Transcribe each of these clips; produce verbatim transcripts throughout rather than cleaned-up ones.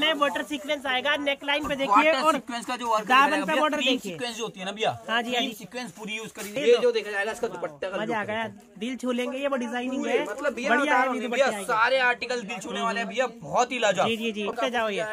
है, water sequence आएगा, neck line पे देखिए और सीक्वेंस का जो दामन का बॉर्डर देखिए, सीक्वेंस जो होती है ना भैया, हाँ जी, हाँ जी, सीक्वेंस पूरी यूज करी। ये जो देखा जाएगा इसका दुपट्टा का मजा आ गया, दिल छू लेंगे, ये वो डिजाइनिंग है, मतलब भैया सारे आर्टिकल दिल छूने वाले हैं भैया, बहुत ही लाजवाब। जी जी जी, उठते जाओ ये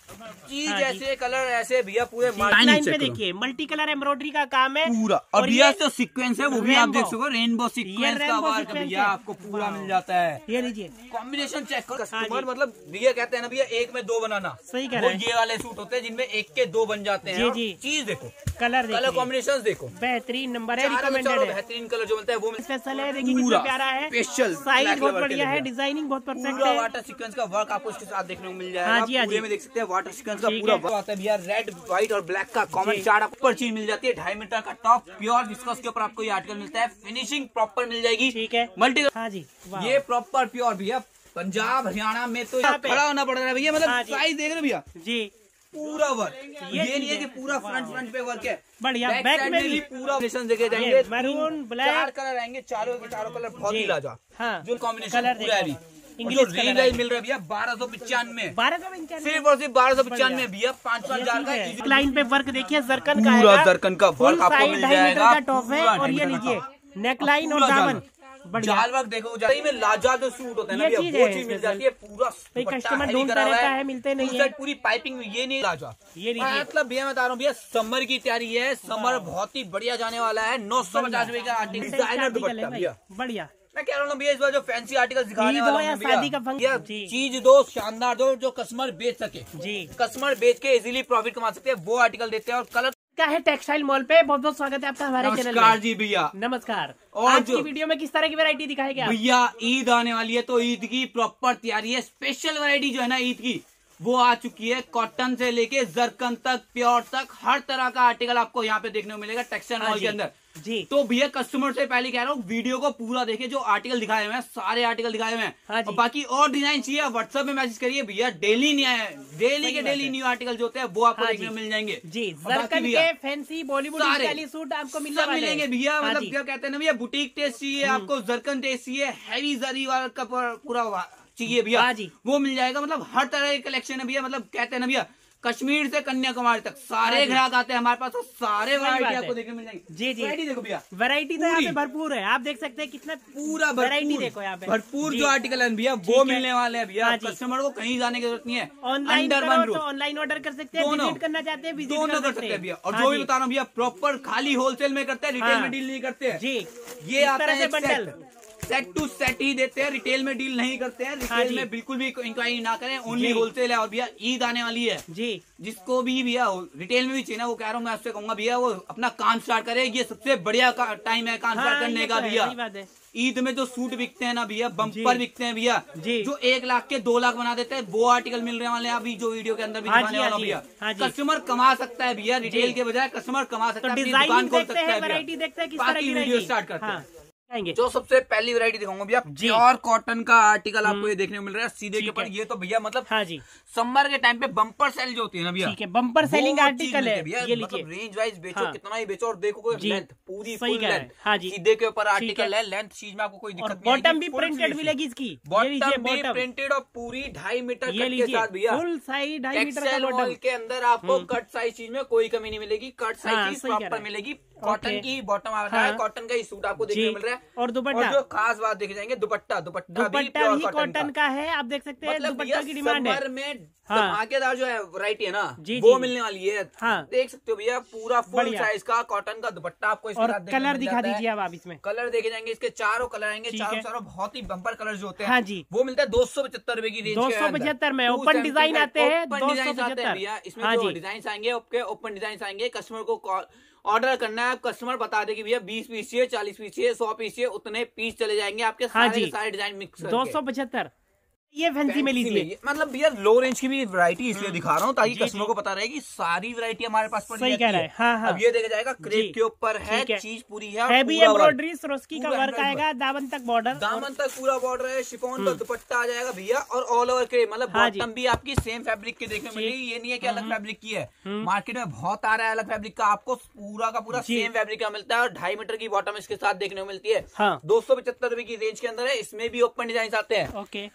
चीज ऐसे कलर ऐसे भैया पूरे लाइन पे देखिए, मल्टी कलर एम्ब्रॉयडरी का काम है पूरा, और भैया जो सीक्वेंस है वो भी आप देख सको, रेनबो सीक्वेंस का वर्क भैया आपको पूरा मिल जाता है। ये लीजिए कॉम्बिनेशन चेक करो कस्टमर, मतलब भैया कहते हैं ना भैया एक में दो बनाना, सही कह रहे हैं, ये वाले सूट होते हैं जिनमें एक के दो बन जाते हैं। जी जी, चीज देखो, कलर कलर कॉम्बिनेशन देखो, बेहतरीन नंबर है, रिकमेंडेड है, बेहतरीन कलर जो मिलता है वो स्पेशल है। देखिए कितना प्यारा है, स्पेशल साइज बहुत बढ़िया है, डिजाइनिंग बहुत परफेक्ट है, वाटर सीक्वेंस का वर्क आपको इसके साथ देखने को मिल जाएगा। हाँ जी, हाँ जी, में देख सकते हैं वाटर सीक्वेंस का पूरा वर्क आता है भैया, रेड व्हाइट और ब्लैक का कॉमन चार्ट आपको चीज मिल जाती है। ढाई मीटर का टॉप प्योर विस्कोस के ऊपर आपको ये आर्टिकल मिलता है, फिनिशिंग प्रॉपर मिल जाएगी। ठीक है, मल्टी, हाँ जी, ये प्रॉपर प्योर भैया। पंजाब हरियाणा में तो खड़ा होना पड़ रहा है भैया, मतलब साइज देख रहे भैया जी, पूरा वर्क, ये, ये नहीं है कि पूरा फ्रंट फ्रंट पे वर्क है, बढ़िया बैक में भी पूरा कॉम्बिनेशन देखे जाएंगे, मैरून ब्लैक चार कलर आएंगे, चारों के चारों कलर बहुत ही लाजवाब। हाँ, जो कॉम्बिनेशन पूरा है, इंग्लिश रेंज प्राइस मिल रहा है भैया बारह सौ पिचानवे, बारह सौ पिचानवे सिर्फ और सिर्फ बारह सौ पिचानवे भैया, पाँच पाँच हजार का। लाइन पे वर्क देखिए, जरकन का पूरा जरकन का वर्क आपको मिल जाएगा, टॉप है, और ये लीजिए नेक लाइन और दामन जाल वर्क देखो, जाल में लाजवाब जो सूट होता है ना भैया, वो चीज मिल जाती है। पूरा कस्टमर ढूंढता रहता है, मिलते नहीं है, पूरी पाइपिंग में ये नहीं लाजवाब, ये मतलब भैया मैं बता रहा हूँ भैया, समर की तैयारी है, समर बहुत ही बढ़िया जाने वाला है। नौ सौ पचास रुपए का डिजाइनर दुपट्टा भैया, बढ़िया। मैं कह रहा हूँ भैया इस बार जो फैंसी आर्टिकल दिखाने वाला हूँ शादी का भैया, चीज दो शानदार दो जो कस्टमर बेच सके जी, कस्टमर बेच के इजीली प्रॉफिट कमा सकते हैं, वो आर्टिकल देते हैं। और कलर क्या है टेक्सटाइल मॉल पे, बहुत बहुत स्वागत है आपका हमारे चैनल में। नमस्कार जी भैया, नमस्कार। और आज की वीडियो में किस तरह की वैरायटी दिखाएंगे आप? भैया ईद आने वाली है तो ईद की प्रॉपर तैयारी है, स्पेशल वैरायटी जो है ना ईद की वो आ चुकी है। कॉटन से लेके जरकन तक, प्योर तक, हर तरह का आर्टिकल आपको यहाँ पे देखने को मिलेगा टेक्सटाइल मॉल के अंदर जी। तो भैया कस्टमर से पहले कह रहा हूँ वीडियो को पूरा देखे, जो आर्टिकल दिखाए हुए हैं सारे आर्टिकल दिखाए हुए हैं, हाँ और बाकी और डिजाइन चाहिए व्हाट्सएप में मैसेज करिए भैया, डेली नहीं आए, डेली के डेली न्यू आर्टिकल जो होते हैं वो आपको देखने को मिल जाएंगे जी। जरकन के फैंसी बॉलीवुड स्टाइलिश सूट आपको मिलेंगे भैया, मतलब क्या कहते हैं ना भैया, बुटीक टेस्ट चाहिए आपको, जरकन टेस्ट चाहिए, हैवी जरी वाला का पूरा चाहिए भैया, वो मिल जाएगा। मतलब हर तरह के कलेक्शन है भैया, मतलब कहते हैं ना भैया कश्मीर से कन्याकुमारी तक सारे ग्राहक आते हैं हमारे पास, तो सारे वैरायटी आपको देखने मिल जाएंगे। जी जी, वैरायटी देखो भैया, वैरायटी तो यहाँ पे भरपूर है, आप देख सकते हैं कितना पूरा वैरायटी देखो यहाँ पे, भरपूर जो आर्टिकल है भैया वो मिलने वाले हैं भैया। कस्टमर को कहीं जाने की जरूरत नहीं है, ऑनलाइन ऑनलाइन ऑर्डर कर सकते हैं, विजिट करना चाहते हैं दोनों कर सकते हैं भैया। और जो भी बता रहा हूँ भैया प्रॉपर खाली होलसेल में करते हैं, रिटेल में डील नहीं करते हैं जी। ये आता है बंडल, सेट टू सेट ही देते हैं, रिटेल में डील नहीं करते हैं, रिटेल में बिल्कुल भी इंक्वायरी ना करें, ओनली होलसेल है। और भैया ईद आने वाली है जी, जिसको भी भैया रिटेल में भी चाहिए ना, वो कह रहा हूँ मैं आपसे कहूंगा भैया वो अपना काम स्टार्ट करे, ये सबसे बढ़िया टाइम है काम स्टार्ट करने का भैया। ईद में जो सूट बिकते हैं ना भैया, बम्पर बिकते हैं भैया, जो एक लाख के दो लाख बना देते हैं, वो आर्टिकल मिल रहे वाले हैं अभी जो वीडियो के अंदर भी दिखाने वाला भैया। कस्टमर कमा सकता है भैया, रिटेल के बजाय कस्टमर कमा सकता है, दुकान खोल सकता है। बाकी वीडियो स्टार्ट करते हैं। जो सबसे पहली वैरायटी दिखाऊंगा भैया, प्योर कॉटन का आर्टिकल आपको ये देखने को मिल रहा है सीधे के ऊपर। ये तो भैया मतलब हाँ जी, समर के टाइम पे बम्पर सेल जो होती है ना भैया, ठीक है, बम्पर सेलिंग आर्टिकल है भैया, ये मतलब रेंज वाइज बेचो, कितना ही बेचो। और देखो कोई लेंथ पूरी फुल लेंथ, हाँ जी, सीधे के ऊपर आर्टिकल है, लेंथ चीज में आपको कोई दिक्कत नहीं है। बॉटम भी प्रिंटेड मिलेगी इसकी, बॉटम भी प्रिंटेड और पूरी ढाई मीटर कट के साथ भैया, फुल साइज ढाई मीटर का बॉटम के अंदर आपको कट साइज चीज में कोई कमी नहीं मिलेगी, कट साइज प्रॉपर मिलेगी। कॉटन की बॉटम आ रहा है, कॉटन का ही सूट आपको देखने को मिल रहा है। और दुपट्टा, जो खास बात देखे जाएंगे दुपट्टा, दुपट्टा भी प्योर कॉटन का है, आप देख सकते हैं दुपट्टा की डिमांड है में धमाकेदार जो है वैरायटी है ना जी, वो जी, मिलने वाली है। हाँ, देख सकते हो भैया पूरा फुल साइज का कॉटन का दुपट्टा आपको इसके साथ कलर दिखा दीजिए अब आप इसमें। कलर देखे जाएंगे इसके चारों कलर आएंगे, चारों चारों बहुत ही बम्पर कलर जो होते हैं, हाँ जी, वो मिलता है दो सौ पचहत्तर रुपए की रेंज, दो सौ पचहत्तर में ओपन डिजाइन आते हैं, ओपन डिजाइन आते हैं भैया। इसमें जो डिजाइन आएंगे ओपन डिजाइन आएंगे, कस्टमर को ऑर्डर करना है, कस्टमर बता दे कि भैया बीस पीस चाहिए, चालीस पीस चाहिए, सौ पीस चाहिए, उतने पीस चले जाएंगे आपके सारे सारे डिजाइन मिक्स करके। दो सौ पचहत्तर ये फैंसी में लीजिए, मतलब भैया लो रेंज की भी वैरायटी इसलिए दिखा रहा हूँ ताकि कस्टमर को पता रहे कि सारी वैरायटी हमारे पास पड़ी रहती है। हाँ, हाँ। अब ये देखा जाएगा क्रेप के ऊपर है, चीज पूरी है, हैवी एम्ब्रॉयडरी सरोस्की का वर्क आएगा, दामन तक बॉर्डर, दामन तक पूरा बॉर्डर है, शिफॉन का दुपट्टा आ जाएगा भैया, और ऑल ओवर क्रेप, मतलब बॉटम भी आपकी सेम फैब्रिक की देखने को मिलेगी। ये नहीं है कि अलग फैब्रिक की है, मार्केट में बहुत आ रहा है अलग फैब्रिक का, आपको पूरा का पूरा सेम फैब्रिक का मिलता है। और ढाई मीटर की बॉटम इसके साथ देखने को मिलती है, दो सौ पचहत्तर रुपए की रेंज के अंदर है। इसमें भी ओपन डिजाइन आते हैं, मतलब ये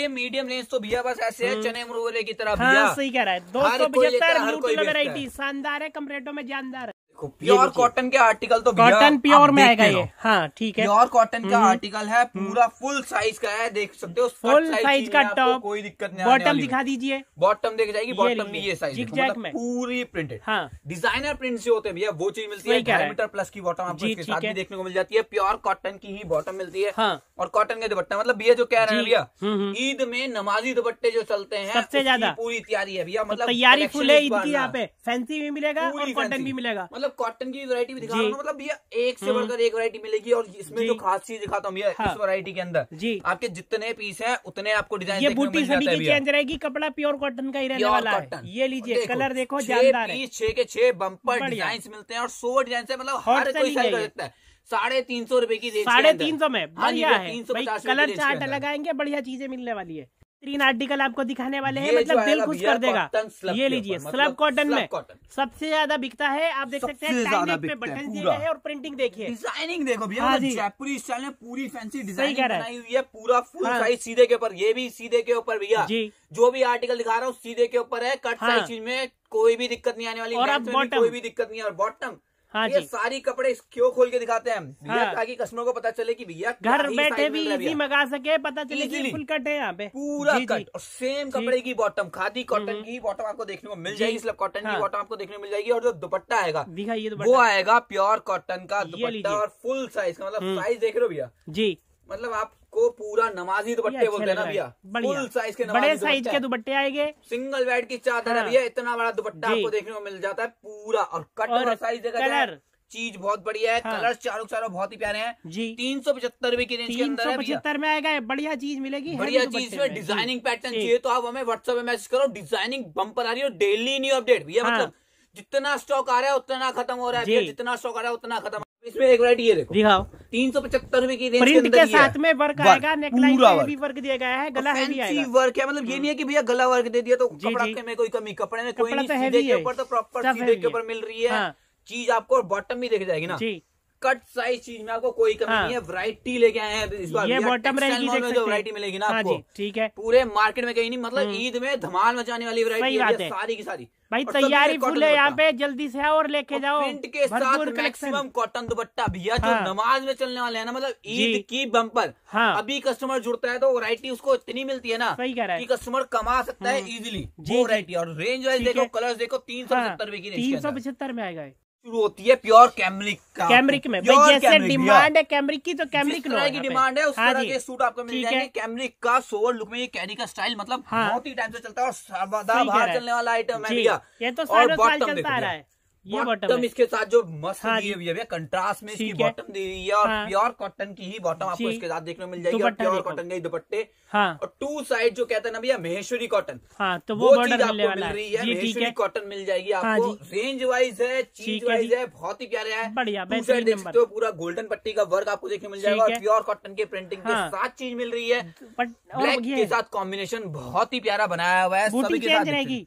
ये मीडियम रेंज तो भैया बस ऐसे है चने मुरमुरे की तरह हाँ, भैया। सही कह रहा है। दो सौ पचहत्तर वेरायटी शानदार है, कम रेटों में जानदार है। प्योर कॉटन के आर्टिकल तो कॉटन प्योर में आएगा ये। हाँ ठीक है, प्योर कॉटन का आर्टिकल है, पूरा फुल साइज का है, देख सकते हो फुल साइज का टॉप, कोई दिक्कत नहीं। बॉटम दिखा दीजिए, बॉटम देख जाएगी, बॉटम भी ये साइज जिगजैग में पूरी प्रिंटेड। हाँ, डिजाइनर प्रिंट से होते हैं भैया, वो चीज मिलती है। ढाई मीटर प्लस की बॉटम आपको इसके साथ भी देखने को मिल जाती है। प्योर कॉटन की ही बॉटम मिलती है और कॉटन के दुपट्टा। मतलब भैया जो कह रहे हैं भैया, ईद में नमाजी दुपट्टे जो चलते हैं सबसे ज्यादा पूरी तैयारी है भैया। मतलब तैयारी फुल है ईद की, यहाँ पे फैंसी भी मिलेगा और कॉटन भी मिलेगा। मतलब कॉटन की वैरायटी भी दिखा रहा हूँ, मतलब भैया एक से बढ़कर एक वैरायटी मिलेगी। और इसमें जो खास चीज दिखाता हूँ भैया, इस वैरायटी के अंदर जी आपके जितने पीस हैं उतने आपको डिजाइन ये बूटी सभी की चेंज रहेगी, कपड़ा प्योर कॉटन का ही रहने वाला है। ये लीजिए, कलर देखो जानदार है, छह के छह बम्पर डिजाइन मिलते हैं और सौ डिजाइन से मतलब हर कोई सेल कर सकता है। साढ़े तीन सौ रुपए की, साढ़े तीन सौ में बढ़िया है। कलर चार्ट लगाएंगे, बढ़िया चीजें मिलने वाली है। तीन आर्टिकल आपको दिखाने वाले हैं, मतलब दिल खुश कर देगा। ये लीजिए, स्लब कॉटन में सबसे ज्यादा बिकता है। आप देख सकते हैं टाई नेक पे बटन दिए गए हैं और प्रिंटिंग देखिए, डिजाइनिंग देखो भैया, जयपुरी स्टाइल में पूरी फैंसी डिजाइन बनाई हुई है। पूरा फुल साइज सीधे के ऊपर, ये भी सीधे के ऊपर भैया। जो भी आर्टिकल दिखा रहा हूँ सीधे के ऊपर है। कट साइज में कोई भी दिक्कत नहीं आने वाली, और अब बॉटम कोई भी दिक्कत नहीं है। और बॉटम हाँ ये सारी कपड़े क्यों खोल के दिखाते हैं भैया, हाँ। ताकि कस्टमर को पता चले कि भैया घर बैठे भी इजी मंगा सके, पता चले कि फुल कट है यहाँ पे, पूरा जी, कट जी, और सेम कपड़े की बॉटम, खादी कॉटन की बॉटम आपको देखने को मिल जाएगी। स्लब कॉटन की बॉटम आपको देखने को मिल जाएगी। और जो दुपट्टा आएगा वो आएगा प्योर कॉटन का दुपट्टा और फुल साइज का। मतलब साइज देख रहे हो भैया जी, मतलब आपको पूरा नमाजी दुपट्टे बोलते हैं ना भैया, फुल साइज के बड़े साइज के दुपट्टे आएंगे। सिंगल बेड की चादर है भैया, इतना बड़ा दुपट्टा आपको देखने को मिल जाता है पूरा। और कट और साइज देखा जाए, चीज बहुत बढ़िया है। हाँ। कलर चारों चारों बहुत ही प्यारे हैं जी। तीन सौ पचहत्तर रुपए की रेंज के अंदर है, पचहत्तर में आएगा, बढ़िया चीज मिलेगी। बढ़िया चीज में डिजाइनिंग पैटर्न चाहिए तो आप हमें व्हाट्सएप में मैसेज करो। डिजाइनिंग बम्पर आ रही है, डेली न्यू अपडेट भैया। मतलब जितना स्टॉक आ रहा है उतना खत्म हो रहा है, जितना स्टॉक आ रहा है उतना खत्म। इसमें एक वैरायटी ये देखो, दिखाओ, तीन सौ पचहत्तर रुपए की रेंज प्रिंट के, के साथ में वर्क आएगा, नेकलाइन पे भी वर्क दिया गया है, गला हेवी आएगा, वर्क है। मतलब ये नहीं है कि भैया गला वर्क दे दिया तो कपड़ा में कोई कमी, कपड़े में कोई नहीं, सीधे के ऊपर तो प्रॉपर सीधे के ऊपर मिल रही है चीज आपको। और बॉटम भी देखी जाएगी ना, कट साइज चीज में आपको कोई कमी नहीं है। वैरायटी लेके आए हैं इस बार, ये बॉटम रहेगी, देख सकते हैं वैरायटी मिलेगी ना आपको, ठीक है, पूरे मार्केट में कहीं नहीं। मतलब ईद में धमाल मचाने वाली वैरायटी है सारी की सारी भाई। तैयारी फुल है यहाँ पे, जल्दी से आओ और लेके जाओ। प्रिंट के साथ मैक्सिमम कॉटन दुपट्टा भैया, जो नमाज में चलने वाले हैं ना, मतलब ईद की बम्पर। अभी कस्टमर जुड़ता है तो वैरायटी उसको इतनी मिलती है ना कि कस्टमर कमा सकता है इजीली वो वैरायटी। और रेंज वाइज देखो, कलर्स देखो, तीन सौ पचहत्तर रुपए की रेंज, तीन सौ पचहत्तर में आएगा। शुरू होती है प्योर कैमरिक का, कैमरिक में भाई जैसे डिमांड है कैमरिक की, तो कैमरिक लो की डिमांड है उस तरह के सूट आपको मिल जाएंगे। कैमरिक का सोवर लुक में ये कैरी का स्टाइल मतलब बहुत ही टाइम से चलता है और सर्वदा बाहर चलने वाला आइटम है भैया। ये तो सालों साल चलता आ रहा है। ये बॉटम इसके साथ जो मस्त दी हुई है, कंट्रास्ट में इसकी बॉटम दी हुई है। और प्योर कॉटन की ही बॉटम आपको इसके साथ देखने को मिल जाएगी। और प्योर कॉटन के दुपट्टे, और टू साइड जो कहते हैं ना भैया महेश्वरी कॉटन, तो वो चीज आपको मिल रही है। महेश्वरी कॉटन मिल जाएगी आपको। रेंज वाइज है, चीज वाइज है, बहुत ही प्यारे है। बढ़िया, टू साइड देख सकते हो, पूरा गोल्डन पट्टी का वर्क आपको देखने मिल जाएगा। और प्योर कॉटन के प्रिंटिंग के साथ चीज मिल रही है। ब्लैक के साथ कॉम्बिनेशन बहुत ही प्यारा बनाया हुआ है। सभी के साथ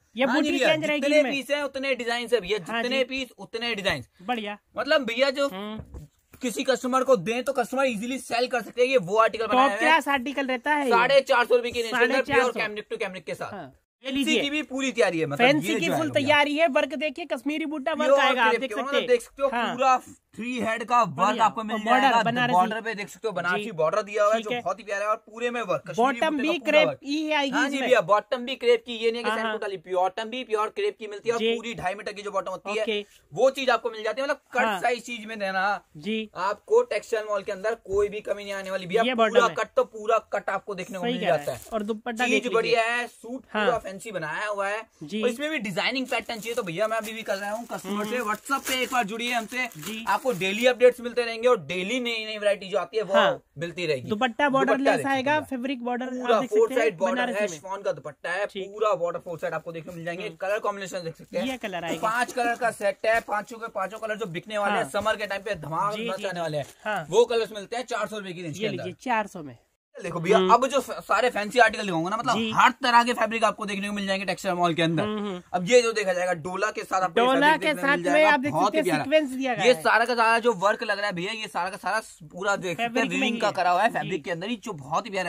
जितने पीस है उतने डिजाइन है भैया, जितने पीस उतने डिजाइन। बढ़िया, मतलब भैया जो किसी कस्टमर को दें तो कस्टमर इजीली सेल कर सकते हैं। ये वो आर्टिकल बनाया है। क्या आर्टिकल रहता है, साढ़े चार सौ रुपए की रेंज के अंदर प्योर कैमरिक टू कैमरिक के साथ। हाँ। फैंसी की भी पूरी तैयारी है, मतलब फैंसी की फुल तैयारी है। वर्क देखिए, कश्मीरी बूटा वर्क आएगा, आप देख सकते हैं। देख सकते हो पूरा थ्री हेड का वर्क आपको मिल जाएगा। बॉर्डर पे देख सकते हो बनारसी बॉर्डर दिया हुआ है जो बहुत ही प्यारा है। और पूरे में वर्क, बॉटम भी क्रेप की आएगी। हाँ जी भैया, बॉटम भी क्रेप की, ये नहीं कि सैंडल वाली, बॉटम भी प्योर क्रेप की मिलती है। और पूरी ढाई मीटर की जो बॉटम होती है वो चीज आपको मिल जाती है। मतलब कट साइज चीज में देना जी, आपको टेक्सटाइल मॉल के अंदर कोई भी कमी नहीं आने वाली भैया। पूरा कट तो पूरा कट आपको देखने को मिल जाता है। और दुपट्टा चीज बढ़िया है, सूट पूरा फैंसी बनाया हुआ है। और इसमें भी डिजाइनिंग पैटर्न चाहिए तो भैया मैं अभी भी कर रहा हूँ कस्टमर से। व्हाट्सएप पे एक बार जुड़िए हमसे, आपको डेली अपडेट्स मिलते रहेंगे और डेली नई नई वैरायटी जो आती है वो हाँ। मिलती रहेगी। दुपट्टा बॉर्डर लेस आएगा, फैब्रिक बॉर्डर, पूरा फोर साइड बॉर्डर है, शिफॉन का दुपट्टा है, पूरा बॉर्डर फोर साइड आपको देखने को मिल जाएंगे। कलर कॉम्बिनेशन देख सकते हैं, ये कलर आएगा। पांच कलर का सेट है, पांचों के पांचों कलर जो बिकने वाले हैं समर के टाइम पे धमाल मचाने वाले हैं, वो कलर्स मिलते हैं चार सौ रुपए की रेंज के अंदर। चार सौ में देखो भैया, अब जो सारे फैंसी आर्टिकल दिखाऊंगा ना, मतलब हर तरह के फैब्रिक आपको देखने को मिल जाएंगे टेक्सटाइल मॉल के अंदर। अब ये जो देखा जाएगा डोला के साथ, आपको डोला के साथ में आप देख सकते हैं सीक्वेंस दिया गया है। ये सारा का सारा जो वर्क लग रहा है भैया, ये सारा का सारा पूरा देख सकते हैं रिंग का करा हुआ है फैब्रिक के अंदर ही, जो बहुत ही प्यारा है।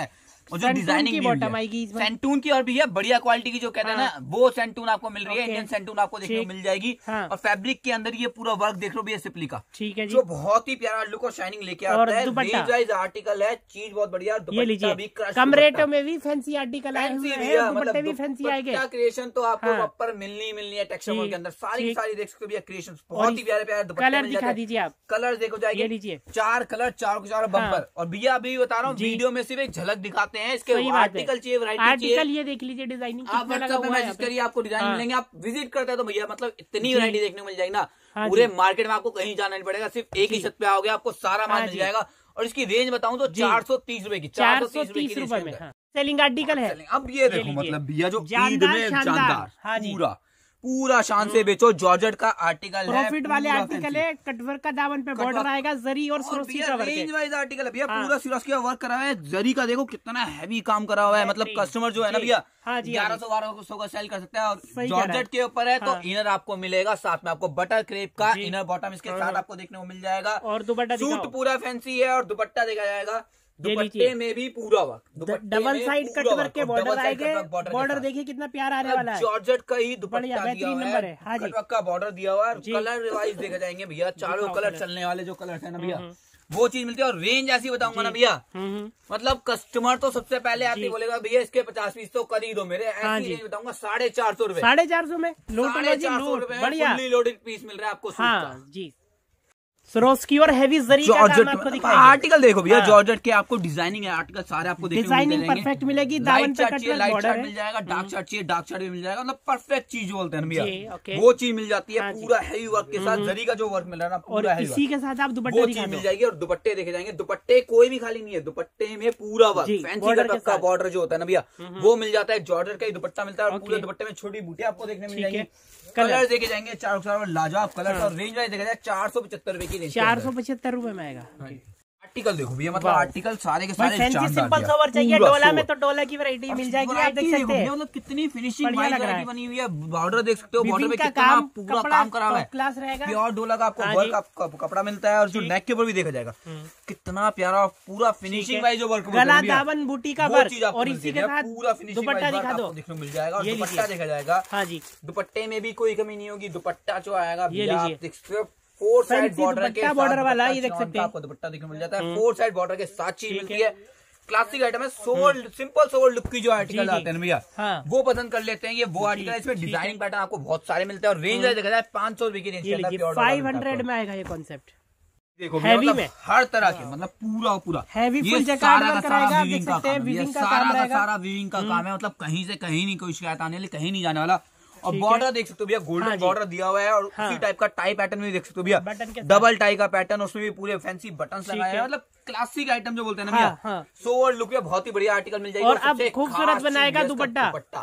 और जो डिजाइनिंग की बॉटम आएगी सेंटून की, और भी है बढ़िया क्वालिटी की जो कहते हैं ना वो सेंटून आपको मिल रही है, इंडियन सेंटून आपको देखने को मिल जाएगी। और फैब्रिक के अंदर ये पूरा वर्क देख लो भैया सिपली का, ठीक है जी, जो बहुत ही प्यारा लुक और शाइनिंग लेके आता है। रेंज वाइज आर्टिकल है, चीज बहुत बढ़िया। ये लीजिए कम रेटों में भी फैंसी आर्टिकल आए हुए हैं, दुपट्टे भी फैंसी आएंगे। क्रिएशन तो आपको प्रॉपर मिलनी मिलनी है टेक्सचर वर्क के अंदर, सारी सारी देख सकते हो भैया क्रिएशन बहुत ही प्यारे प्यारे दुपट्टे। कलर दिखा दीजिए आप, कलर देखो जाएगी, लीजिए चार कलर चार चार बम्पर। और भैया अभी बता रहा हूँ वीडियो में सिर्फ एक झलक दिखाते हैं, इसके आर्टिकल चाहिए, वैरायटी आर्टिकल ये देख लीजिए, डिजाइनिंग आप व्हाट्सएप पे मैसेज करिए, आपको डिजाइन मिलेंगे। आप विजिट करते हैं तो भैया मतलब इतनी वैरायटी देखने को मिल जाएगी ना, पूरे मार्केट में आपको कहीं जाना नहीं पड़ेगा, सिर्फ एक ही छत पे आओगे आपको सारा माल मिल जाएगा। और इसकी रेंज बताऊं तो चार सौ तीस रूपए की, चार सौ तीस रूपए में सेलिंग आर्टिकल है। अब ये देखो मतलब भैया जो ईद में शानदार पूरा पूरा शान से बेचो, जॉर्जेट का आर्टिकल है, प्रॉफिट वाले आर्टिकल है, कटवर्क का दामन पे बॉर्डर आएगा, जरी और सिरोस्की का वर्क है, रेंज वाइज आर्टिकल है भैया, पूरा सिरोस्की का वर्क करा हुआ है, जरी का देखो कितना हैवी काम करा हुआ है। मतलब कस्टमर जो है ना भैया ग्यारह सौ बारह सौ का सेल कर सकता है। और जॉर्जेट के ऊपर है तो इनर आपको मिलेगा, साथ में आपको बटर क्रेप का इनर बॉटम इसके साथ आपको देखने को मिल जाएगा। और दुपट्टा सूट पूरा फैंसी है, और दुपट्टा देखा जाएगा दुपट्टे में भी पूरा work, double side cut work के बॉर्डर आएंगे। बॉर्डर देखिए कितना प्यारा आने वाला है, जॉर्जेट का ही दुपट्टा दिया हुआ नंबर है, हाँ कट वर्क का बॉर्डर दिया हुआ है। कलर वाइज देखा जाएंगे भैया, चारों कलर चलने वाले जो कलर है ना भैया वो चीज मिलती है। और रेंज ऐसी बताऊंगा ना भैया, मतलब कस्टमर तो सबसे पहले आके बोलेगा भैया इसके पचास पीस तो कर ही दो मेरे, ऐसी रेंज बताऊंगा साढ़े चार सौ रूपये, साढ़े चार सौ में साढ़े चार सौ रूपये बढ़िया लोडेड पीस मिल रहा है आपको। हाँ जी, सिरोस्की और हेवी जरी का काम आपको दिखाएंगे। आर्टिकल देखो भैया, जॉर्जेट के आपको डिजाइनिंग है, आर्टिकल सारे आपको डिजाइनिंग परफेक्ट मिलेगी, दामन पे कट लाइट चार्ट मिल जाएगा, डार्क चार्ट चाहिए डार्क चार्ट भी मिल जाएगा, मतलब परफेक्ट चीज बोलते हैं भैया वो चीज मिल जाती है। पूरा हैवी वर्क के साथ जरी का जो वर्क मिल रहा है ना पूरा हैवी, इसी के साथ आप दुपट्टे चीज मिल जाएगी। और दुपट्टे देखे जाएंगे, दुपट्टे कोई भी खाली नहीं है, दुपट्टे में पूरा वर्क फैंसी कट का बॉर्डर जो होता है ना भैया वो मिल जाता है। जॉर्जेट का ही दुपट्टा मिलता है, और पूरे दुपट्टे में छोटी बूटी आपको देखने मिल जाएगी। कलर देखे जाएंगे चार चार लाजवाब कलर, और रेंज वाइज देखा जाए चार सौ पचहत्तर रूपए की रेंज, चार सौ पचहत्तर रूपये में आएगा। आर्टिकल देखो भैया, मतलब आर्टिकल सारे के सारे सिंपल सोवर चाहिए, डोला में तो डोला की वैरायटी मिल जाएगी, आप देख सकते हैं। मतलब कितनी फिनिशिंग वैरायटी बनी हुई है, बॉर्डर देख सकते हो, बॉर्डर पे कितना पूरा काम करा हुआ है, क्लास रहेगा, प्योर डोला का आपको वर्क आपको कपड़ा मिलता है। और जो नेक के ऊपर भी देखा जाएगा कितना प्यारा पूरा फिनिशिंग वाइज जो वर्क, गला दामन बूटी का वर्क, और इसी के साथ पूरा फिनिशिंग दुपट्टा दिखा दो, देखने को मिल जाएगा। और दुपट्टा देखा जाएगा, हाँ जी दुपट्टे में भी कोई कमी नहीं होगी, दुपट्टा जो आएगा आप देख सकते हो फोर साइड बॉर्डर के बॉर्डर वाला, ये देख सकते हैं आपको दुपट्टा देखने मिल जाता है, फोर साइड बॉर्डर के साथ चीज मिलती है। क्लासिक आइटम है, सोवर सिंपल सोवर लुक की जो आर्टिकल आते हैं भैया वो पसंद कर लेते हैं, ये वो आर्टिकल है। इसमें डिजाइनिंग पैटर्न आपको बहुत सारे मिलते हैं, और रेंज देखा जाए पांच सौ रुपए की रेंज, फाइव हंड्रेड में आएगा ये कॉन्सेप्ट। देखो हैवी मतलब में हर तरह के, मतलब पूरा पूरा हैवी फुल सारा का सारा वीविंग का काम है, सारा का सारा वीविंग का काम है, मतलब कहीं से कहीं नहीं कोई शिकायत आने वाली, कहीं नहीं जाने वाला। और बॉर्डर देख सकते हो भैया, गोल्डन बॉर्डर दिया हुआ है, और उसी टाइप का टाई पैटर्न भी देख सकते हो भैया, डबल टाई का पैटर्न, उसमें भी पूरे फैंसी बटन्स लगाए हैं, मतलब क्लासिक आइटम जो बोलते हैं ना भैया, सोवर लुक में बहुत ही बढ़िया आर्टिकल मिल जाएगा। और अब खूबसूरत बनाएगा दुपट्टा, दुपट्टा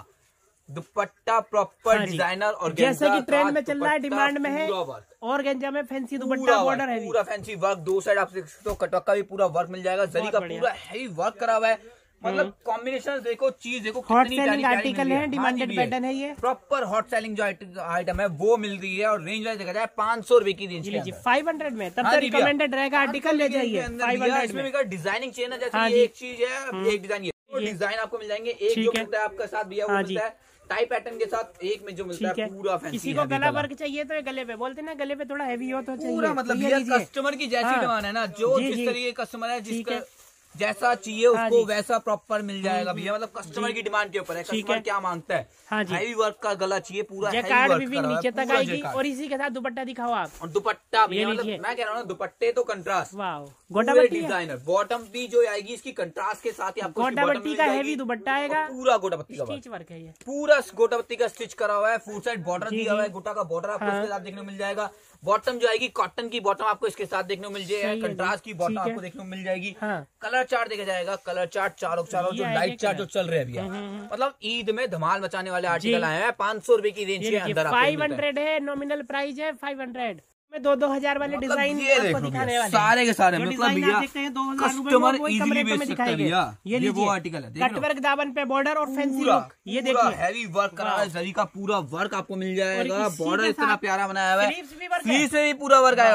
दुपट्टा प्रॉपर डिजाइनर, और जैसे कि ट्रेंड में चल रहा है, डिमांड में है, और गेंजा में फैंसी दुपट्टा बॉर्डर है, पूरा फैंसी वर्क, दो साइड आप देख सकते हो, कटवर्क का भी पूरा वर्क मिल जाएगा, जरी का पूरा हैवी वर्क करा हुआ है। मतलब कॉम्बिनेशन देखो, चीज देखो, हॉट सेलिंग आर्टिकल है, डिमांडेड पैटर्न है, ये प्रॉपर हॉट सेलिंग जो आइटम है वो मिल रही है। और रेंज वाइज देखा जाए पाँच सौ रुपए की रेंज लीजिए, फाइव हंड्रेड में तब तो रिकमेंडेड रहेगा, आर्टिकल ले जाइए फाइव हंड्रेड में। डिजाइनिंग चाहिए ना, जैसे एक चीज है, एक डिजाइन डिजाइन आपको मिल जाएंगे, एक जो मिलता है आपका साथ भैया वो मिलता है टाई पैटर्न के साथ, एक में जो मिलता है पूरा फैंसी। किसी को गला वर्क चाहिए तो गले पे बोलते ना, गले पे थोड़ा हैवी हो तो चाहिए, पूरा मतलब ये कस्टमर की जैसी डिमांड है ना, जो जिस तरीके का कस्टमर है, जिसका जैसा चाहिए उसको वैसा प्रॉपर मिल जाएगा भैया, मतलब कस्टमर की डिमांड के ऊपर है, कस्टमर क्या मांगता है। हाँ जी, हैवी वर्क का गला चाहिए, पूरा हैवी वर्क का नीचे तक आएगी, और इसी के साथ दुपट्टा दिखाओ आप। और दुपट्टा भी मतलब मैं कह रहा हूँ ना, दुपट्टे तो कंट्रास्ट, गोटापट्टी डिजाइनर, बॉटम भी जो आएगी इसकी कंट्रास्ट के साथ ही आपको गोटापट्टी का हैवी दुपट्टा आएगा, पूरा गोटापट्टी का स्टिच वर्क है, ये पूरा गोटापट्टी का स्टिच करा हुआ है, फुल साइड बॉर्डर दिया हुआ है, गोटा का बॉर्डर आपको इसके साथ देखने को मिल जाएगा। बॉटम जो आएगी कॉटन की बॉटम आपको इसके साथ देखने को मिल जाएगा, कंट्रास्ट की बॉटम आपको देखने को मिल जाएगी। कलर चार्ट देखा जाएगा, कलर चार्ट चारों चारों जो लाइट चार्ट जो चल रहे हैं भैया, मतलब ईद में धमाल मचाने वाले आर्टिकल आए हैं, पाँच सौ रुपए की रेंज के अंदर फाइव हंड्रेड है, नॉमिनल प्राइस है फाइव हंड्रेड में, दो दो हजार वाले डिजाइन आपको दिखाने वाले सारे के सारे, मतलब भैया कस्टमर इजीली बेच सकता है भैया। ये वो आर्टिकल है, कटवर्क दामन पे बॉर्डर और फैंसी लुक, ये देखिए हैवी वर्क करा है, जरी का पूरा वर्क आपको मिल जाएगा, बॉर्डर इतना प्यारा बनाया हुआ है, स्लीव से भी पूरा वर्क आएगा भैया,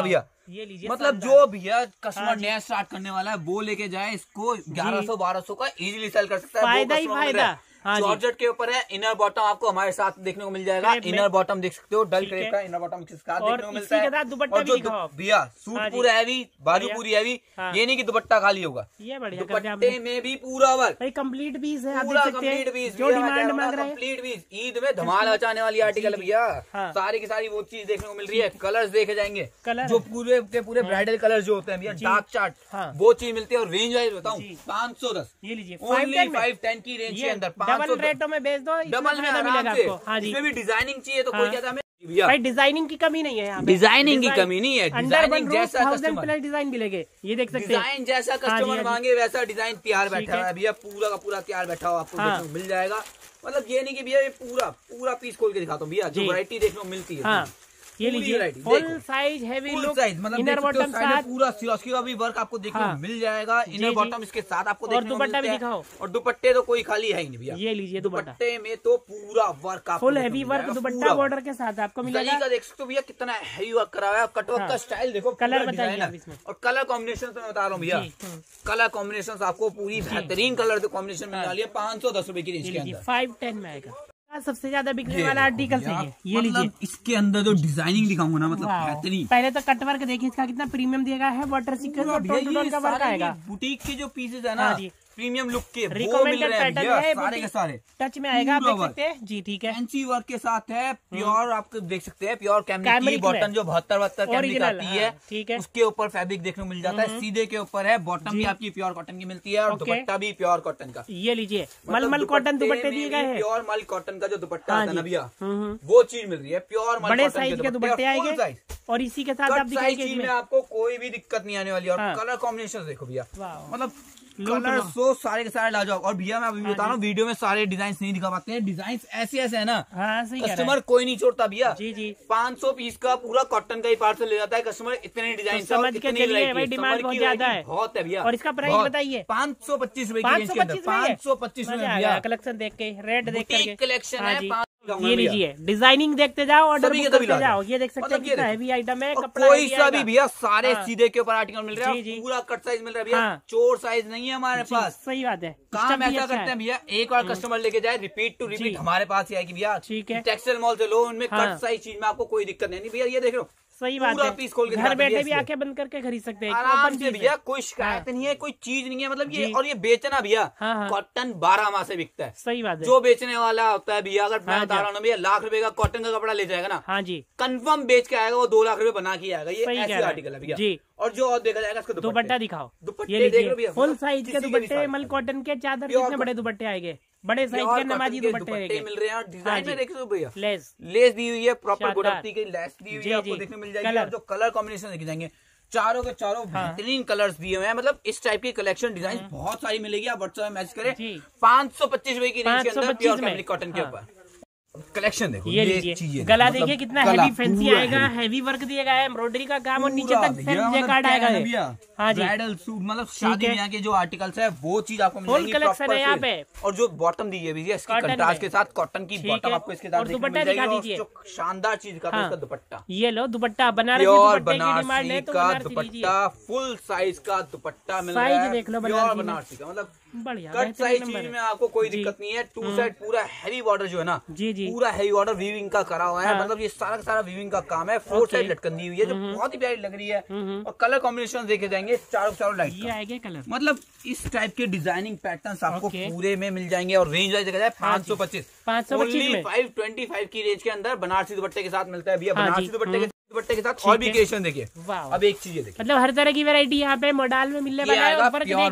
ये लीजिए, मतलब जो भैया कस्टमर नया स्टार्ट करने वाला है वो लेके जाए इसको ग्यारह सौ बारह सौ का इजीली सेल कर सकता है। फायदा ही फायदा। जॉर्जेट के ऊपर है। इनर बॉटम आपको हमारे साथ देखने को मिल जाएगा। इनर बॉटम देख सकते हो, डल क्रेप का इनर बॉटम के साथ देखने को मिलता है। और जो भैया सूट पूरा हैवी, बाजू पूरी हैवी, ये नहीं कि दुपट्टा खाली होगा, ये बढ़िया दुपट्टे में भी पूरा वर्क, कंप्लीट पीस है, पूरा कंप्लीट पीस, जो डिमांड मांग रहे हैं कंप्लीट पीस। ईद में धमाल मचाने वाली आर्टिकल भैया, सारी की सारी वो चीज देखने को मिल रही है। कलर्स देखे जाएंगे, जो पूरे के पूरे ब्राइडल कलर जो होते हैं भैया, डार्क चार्ट वो चीज मिलती है। और रेंज वाइज बताऊँ पाँच सौ दस, ये लीजिए फाइव टेन की रेंज के अंदर पाँच सौ रेटों में बेच दो, डबल में मिलेगा आपको। हाँ जी, इसमें भी डिजाइनिंग चाहिए तो कोई कहता है भाई डिजाइनिंग की कमी नहीं है यहाँ पे, डिजाइनिंग की कमी नहीं है। डिजाइनिंग जैसा कस्टमर डिजाइन मिलेंगे, ये देख सकते हैं। डिजाइन जैसा कस्टमर मांगे वैसा डिजाइन तैयार बैठा है भैया, पूरा का पूरा तैयार बैठा हुआ आपको देखने को मिल जाएगा। मतलब ये नहीं कि भैया ये पूरा पूरा पीस खोल के दिखाता हूँ भैया, जो वैरायटी देखने को मिलती है। ये लीजिए फुल साइज हैवी लुक, मतलब इनर बॉटम साथ पूरा सिरोस्की का भी वर्क आपको देखने को मिल जाएगा। इनर बॉटम इसके साथ आपको देखने को मिलता है। दिखाओ, और दुपट्टे तो कोई खाली है ही नहीं भैया। ये लीजिए दुपट्टे में तो पूरा वर्क आपको full heavy work dupatta border के साथ आपको मिलेगा। का देख सकते हो भैया कितना हैवी वर्क करा हुआ है। कटवर्क का स्टाइल देखो, कलर बताइए इसमें, और कलर कॉम्बिनेशन मैं बता रहा हूँ भैया, कलर कॉम्बिनेशन आपको पूरी बेहतरीन कलर कॉम्बिनेशन मिलने वाली है पाँच सौ दस रुपए की रेंज के अंदर। फाइव टेन में आएगा। सबसे ज्यादा बिकने वाला आर्टिकल है ये, ये मतलब लीजिए। इसके अंदर जो डिजाइनिंग दिखाऊंगा ना, मतलब बेहतरीन। पहले तो कटवर्क देखिए इसका कितना प्रीमियम दिया गया है, वाटर सीक्वेंस और टोन टोन का वर्क आएगा। बुटीक के जो पीसेज है ना प्रीमियम लुक के, रिकमेंडेड पैटर्न है, सारे के सारे टच में आएगा, आप देख सकते हैं जी। ठीक है, फैंसी वर्क के साथ है, प्योर आपको देख सकते हैं, प्योर कैमरिक बॉटम जो बहत्तर बहत्तर कैमरिक आती है, ठीक है, उसके ऊपर फैब्रिक देखने को मिल जाता है। सीधे के ऊपर है, बॉटम भी आपकी प्योर कॉटन की मिलती है, और दुपट्टा भी प्योर कॉटन का। ये लीजिए मलमल कॉटन दुपट्टे दिए गए हैं, प्योर मल कॉटन का जो दुपट्टा आता है ना भैया, वो चीज मिल रही है प्योर मल बड़े साइज के दुपट्टे आएंगे। और इसी के साथ आप दिखाएंगे में आपको कोई भी दिक्कत नहीं आने वाली। और कलर कॉम्बिनेशन देखो भैया, मतलब कलर सो सारे के सारे ला जाओ। और भैया मैं अभी बता रहा हूँ, वीडियो में सारे डिजाइन नहीं दिखा पाते हैं, डिजाइन ऐसे ऐसे है ना, कस्टमर कोई नहीं छोड़ता भैया। जी जी, पाँच सौ पीस का पूरा कॉटन का ही पार्सल ले जाता है कस्टमर, इतने डिजाइन समझ के चलिए भाई, डिमांड बहुत ज्यादा है, बहुत है भैया। और इसका प्राइस बताइए। पाँच सौ पच्चीस रुपए की रेंज के अंदर, पाँच सौ पच्चीस में कलेक्शन देख के, रेट देख के कलेक्शन है। ये लीजिए डिजाइनिंग देखते जाओ, ऑर्डर करते जाओ। ये देख सकते हैं कितना हैवी आइटम है, कपड़ा कोई सा भी भैया सारे सीधे के ऊपर आर्टिकल मिल रहा है, पूरा कट साइज मिल रहा है भैया, चोर साइज नहीं है हमारे पास। सही बात है, काम ऐसा करते हैं भैया, एक बार कस्टमर लेके जाए रिपीट टू रिपीट हमारे पास ही आएगी भैया। ठीक है, टेक्सटाइल मॉल से लो, उनमें कट साइज चीज में आपको कोई दिक्कत नहीं भैया। ये देख लो, सही बात है, पीस खोल के घर बैठे भी आके बंद करके खरीद सकते हैं आराम से भैया, कोई शिकायत नहीं है, कोई चीज नहीं है। मतलब ये और ये बेचना भैया, कॉटन बारह माह से बिकता है। सही बात है, जो बेचने वाला होता है भैया, अगर मैं बता रहा हूँ भैया, लाख रुपए का कॉटन का कपड़ा ले जाएगा ना, हाँ जी, कंफर्म बेच के आएगा वो, दो लाख रुपए बना के आएगा। ये ऐसी आर्टिकल है भैया जी। और जो और देखा जाएगा इसका दुपट्टा दिखाओ, ये लीजिए फुल साइज के दुपट्टे, मल कॉटन के चादर, कितने बड़े दुपट्टे आएंगे, बड़े साइज के नमाजी दुपट्टे मिल रहे हैं। डिजाइन में देखो भैया, लेस लेस दी हुई है, प्रॉपर गुड़ती की लेस दी हुई है, आपको देखने मिल जाएगी। और जो कलर कॉम्बिनेशन देखे जाएंगे, चारों के चारों बेहतरीन कलर्स दिए हुए हैं। मतलब इस टाइप की कलेक्शन डिजाइन बहुत सारी मिलेगी, आप व्हाट्सएप में मैसेज करें। पाँच सौ पच्चीस रुपए की रेंज के अंदर प्योर फैब्रिक कॉटन के ऊपर कलेक्शन देखो। ये लीजिए गला मतलब देखिए कितना हैवी फैंसी आएगा, हैवी वर्क दिया गया है, एम्ब्रॉयडरी का काम, और नीचे तक सेल्फ कार्ड आएगा भैया। हाँ जी, ब्राइडल सूट, मतलब शादी ब्याह के जो आर्टिकल्स है वो चीज आपको मिलेगी, कलेक्शन है यहाँ पे। और जो बॉटम दी है भैया, इसकी कंट्रास्ट के साथ कॉटन की बॉटम आपको इसके साथ दुपट्टा दिखा दीजिए, शानदार चीज का इसका दुपट्टा। ये लो दुपट्टा बनारसी बनारसी का दुपट्टा, फुल साइज का दुपट्टा मिल रहा है, देख लो बनारसी का, मतलब बढ़िया कट साइज चीज में आपको कोई दिक्कत नहीं है। टू साइड पूरा हैवी बॉर्डर जो है ना, जी जी, पूरा हैवी बॉर्डर वीविंग का करा हुआ है। मतलब ये सारा का सारा वीविंग का काम है, फोर साइड लटकन दी हुई है, जो बहुत ही प्यारी लग रही है। और कलर कॉम्बिनेशन देखे जाएंगे, चारों चारों लाइट ये आएंगे कलर, मतलब इस टाइप के डिजाइनिंग पैटर्न्स आपको पूरे में मिल जाएंगे। और रेंज वाइज देखा जाए पाँच सौ पच्चीस पाँच सौ पच्चीस फाइव ट्वेंटी फाइव की रेंज के अंदर बनारसी दुपट्टे के साथ मिलता है भैया। बनारसी दुपट्टे के दुपट्टे के साथ और भी क्रिएशन देखिए। अब एक चीज देखिए, मतलब हर तरह की वैरायटी यहाँ पे मॉडल में मिलने वाला है।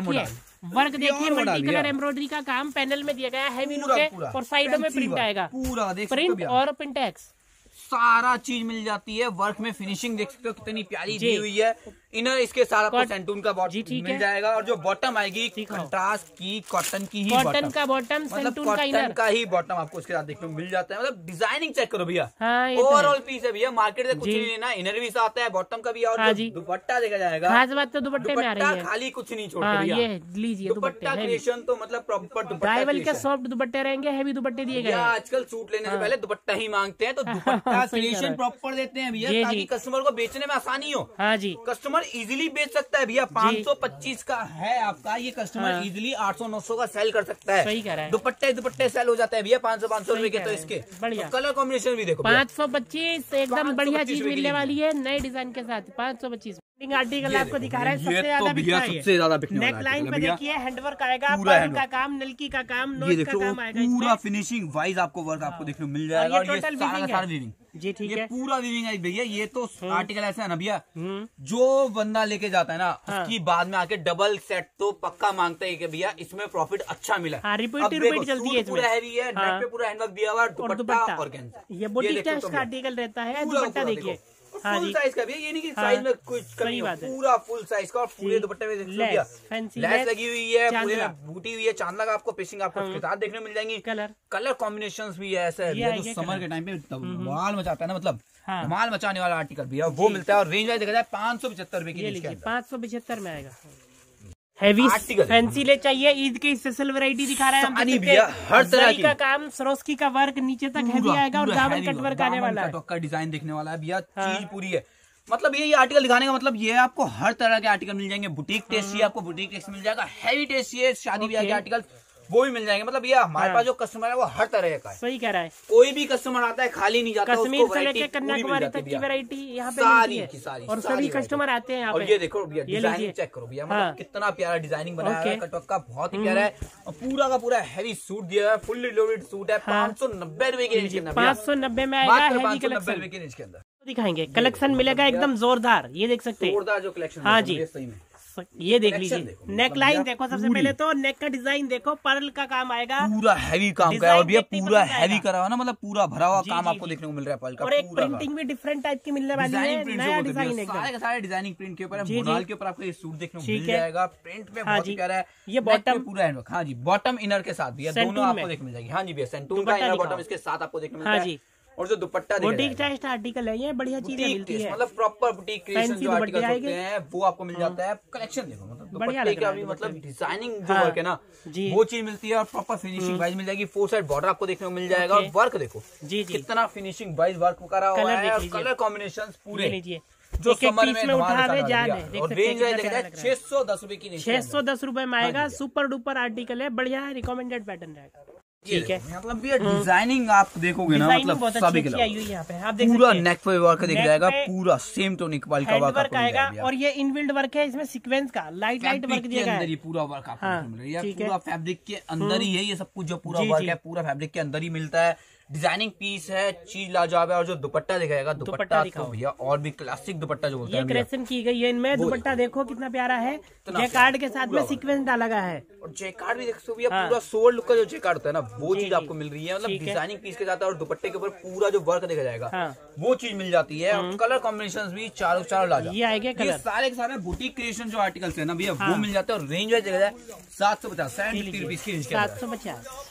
वर्क देखिए, मल्टी कलर एम्ब्रॉयडरी का काम पैनल में दिया गया है, हैवी लुक है, और साइडों में प्रिंट आएगा, पूरा प्रिंट और पिंटेक्स सारा चीज मिल जाती है। वर्क में फिनिशिंग देख सकते हो कितनी प्यारी दी हुई है। इनर इसके साथ आपको सेंटून का बॉटम मिल जाएगा और जो बॉटम आएगी कंट्रास्ट की कॉटन की ही कॉटन का बॉटम, मतलब कॉटन का ही बॉटम आपको इसके साथ देखने को मिल जाता है। मतलब डिजाइनिंग चेक करो भैया, हाँ, ओवरऑल पीस है भैया, मार्केट से कुछ नहीं लेना, इनर भी साथ है, बॉटम का भी और हाँ दुपट्टा देखा जाएगा। खास बात तो दुपट्टे में आ रही है, खाली कुछ नहीं छोड़ते हाँ, भैया। ये लीजिए दुपट्टा क्रिएशन तो मतलब प्रॉपर दुपट्टा के सॉफ्ट दुपट्टे रहेंगे, हैवी दुपट्टे दिए गए। आजकल सूट लेने से पहले दुपट्टा ही मांगते हैं, तो दुपट्टा क्रिएशन प्रॉपर देते हैं भैया, ताकि कस्टमर को बेचने में आसानी हो। हाँ जी, कस्टमर इजीली बेच सकता है भैया। पाँच सौ पच्चीस का है आपका, ये कस्टमर इजीली आठ सौ नौ सौ का सेल कर सकता है। सही कह रहा है, दुपट्टे दुपट्टे सेल हो जाता है भैया पाँच सौ पाँच सौ रुपए के। तो इसके बढ़िया कलर कॉम्बिनेशन भी देखो, पाँच सौ पच्चीस एकदम बढ़िया चीज मिलने वाली है नए डिजाइन के साथ। पाँच सौ पच्चीस आर्टिकल आपको दिखा रहा है, सबसे ज्यादा बिकता है, सबसे ज्यादा बिकने वाला है। नेकलाइन पे देखिए हैंडवर्क आएगा, पर्ल का काम, नलकी का काम, नोट का काम आएगा, पूरा फिनिशिंग वाइज आपको वर्क आपको देखने को मिल जाएगा। और ये सारा सारा वीविंग जी ठीक है, पूरा वीविंग है भैया। ये तो आर्टिकल ऐसा है ना भैया, जो बंदा लेके जाता है ना उसकी बाद में आके डबल सेट तो पक्का मांगता है कि भैया इसमें प्रॉफिट अच्छा मिला। रिपीट रिपीट चलती है, पूरा हैवी है, नेक पे पूरा हैंडवर्क दिया हुआ, दुपट्टा और गेंजा, ये बुटीक टेस्ट का आर्टिकल रहता है। दुपट्टा देखिए फुल साइज का भी, ये नहीं कि साइज में कुछ कमी है, पूरा फुल साइज का। और पूरे दुपट्टे में लेस लगी हुई है, पूरे में बूटी हुई है, चांदला का आपको पिचिंग आपको इसके साथ देखने को मिल जाएंगी। कलर कलर कॉम्बिनेशंस भी है, ऐसा है जो समर के टाइम पे धमाल मचाता है ना, मतलब धमाल मचाने वाला आर्टिकल भी है, वो मिलता है। और रेंज वाइज देखा जाए पाँच सौ पचहत्तर रुपए की, पाँच सौ पचहत्तर में आएगा। हैवी फैंसी ले चाहिए, ईद की स्पेशल वैरायटी दिखा रहा है हम भैया, हर तरह की का काम, सरोस्की का वर्क नीचे तक हैवी आएगा और दामन कट वर्क आने वाला है, का डिजाइन देखने वाला है भैया, चीज पूरी है। मतलब ये आर्टिकल दिखाने का मतलब ये है, आपको हर तरह के आर्टिकल मिल जाएंगे। बुटीक टेस्ट ही आपको बुटीक टेस्ट मिल जाएगा, हैवी टेस्ट ये शादी ब्याह के आर्टिकल वो भी मिल जाएंगे। मतलब ये हमारे पास जो कस्टमर है वो हर तरह का है। सही कह रहा है, कोई भी कस्टमर आता है खाली नहीं जाता, कश्मीर से लेकर कन्याकुमारी तक की वैरायटी यहाँ पे सारी की सारी, और सभी कस्टमर आते हैं यहाँ पे। और ये देखो भैया डिजाइनिंग चेक करो भैया, मतलब कितना प्यारा डिजाइनिंग बनाया है, कटवर्क का बहुत ही प्यारा है। और पूरा का पूरा हैवी सूट दिया है, फुल्ली लोडेड सूट है, पाँच सौ नब्बे रुपए के रेंज के अंदर, पाँच सौ नब्बे में आएगा, पाँच सौ नब्बे रुपए के रेंज के अंदर दिखाएंगे। कलेक्शन मिलेगा एकदम जोरदार, ये देख सकते हैं जोरदार जो कलेक्शन। हाँ जी, ये देख लीजिए, नेक लाइन देखो, सबसे पहले तो नेक का डिजाइन देखो, पर्ल का काम आएगा, पूरा हैवी काम का है। और भैया पूरा हैवी करा हुआ ना, मतलब पूरा भरा हुआ काम आपको देखने को मिल रहा है पर्ल का। और एक प्रिंटिंग भी डिफरेंट टाइप की मिलने वाली है, नया डिजाइन एकदम, सारे सारे डिजाइनिंग प्रिंट के ऊपर है, मोनाल के ऊपर आपको ये सूट देखने को मिल जाएगा। प्रिंट में बहुत प्यारा है, ये बॉटम पूरा हैंडवर्क, हाँ जी, बॉटम इनर के साथ भैया दोनों आपको देखने मिल जाएगी। हाँ जी भैया, सेंटून का इनर बॉटम इसके साथ आपको देखने मिलता है। और जो दुपट्टा बुटीक टेस्ट आर्टिकल है, ये बढ़िया चीजें मिलती है, मतलब प्रॉपर बुटीक क्रिएशन जो आर्टिकल होते हैं वो आपको मिल जाता है। कलेक्शन देखो, मतलब दुपट्टे का भी मतलब डिजाइनिंग जो वर्क है ना वो चीज मिलती है, और प्रॉपर फिनिशिंग वाइज मिल जाएगी। फोर साइड बॉर्डर आपको देखने को मिल जाएगा, और वर्क देखो जी जी कितना फिनिशिंग वाइज वर्क करा हुआ है, और कलर कॉम्बिनेशन पूरे जो समर में उठा रहे जान है। और रेंज है छह सौ दस रुपए की, छह सौ दस रुपए में आएगा। सुपर डुपर आर्टिकल है, बढ़िया है, रिकमेंडेड पैटर्न रहेगा। ठीक है, मतलब भैया डिजाइनिंग आप देखोगे ना, मतलब सभी के यहाँ पे आप देख पूरा नेक पे वर्क दिख जाएगा, पूरा सेम टोनिक का वर्क आएगा। और ये इनबिल्ड वर्क है, इसमें सीक्वेंस का लाइट लाइट वर्क दिया गया है, पूरा वर्क आपको मिल रहा है, पूरा फैब्रिक के अंदर ही है ये सब कुछ, जो पूरा वर्क है पूरा फैब्रिक के अंदर ही मिलता है। डिजाइनिंग पीस है, चीज लाजवाब है। और जो दुपट्टा दिखाएगा, दुपट्टा तो भैया और भी क्लासिक दुपट्टा जो बोलते हैं, ये क्रेशन की गई है इनमें। दुपट्टा देखो कितना प्यारा है, जैकार्ड के साथ में सीक्वेंस डाला गया है, और जैकार्ड भी देखो भैया, पूरा सोल्ड लुक का जो जैकार्ड होता है ना वो चीज आपको मिल रही है। मतलब डिजाइनिंग पीस के साथ और दुपट्टे के ऊपर पूरा जो वर्क देखा जाएगा वो चीज मिल जाती है। और कलर कॉम्बिनेशन भी चारों चारों लाजवाब, ये आएगा कलर। सारे के सारे बुटीक क्रिएशन जो आर्टिकल्स है ना भैया वो मिल जाते हैं। और रेंज वाइज देखा जाए सात सौ पचास सेवन फिफ्टी रुपीज की रेंज के, सात सौ पचास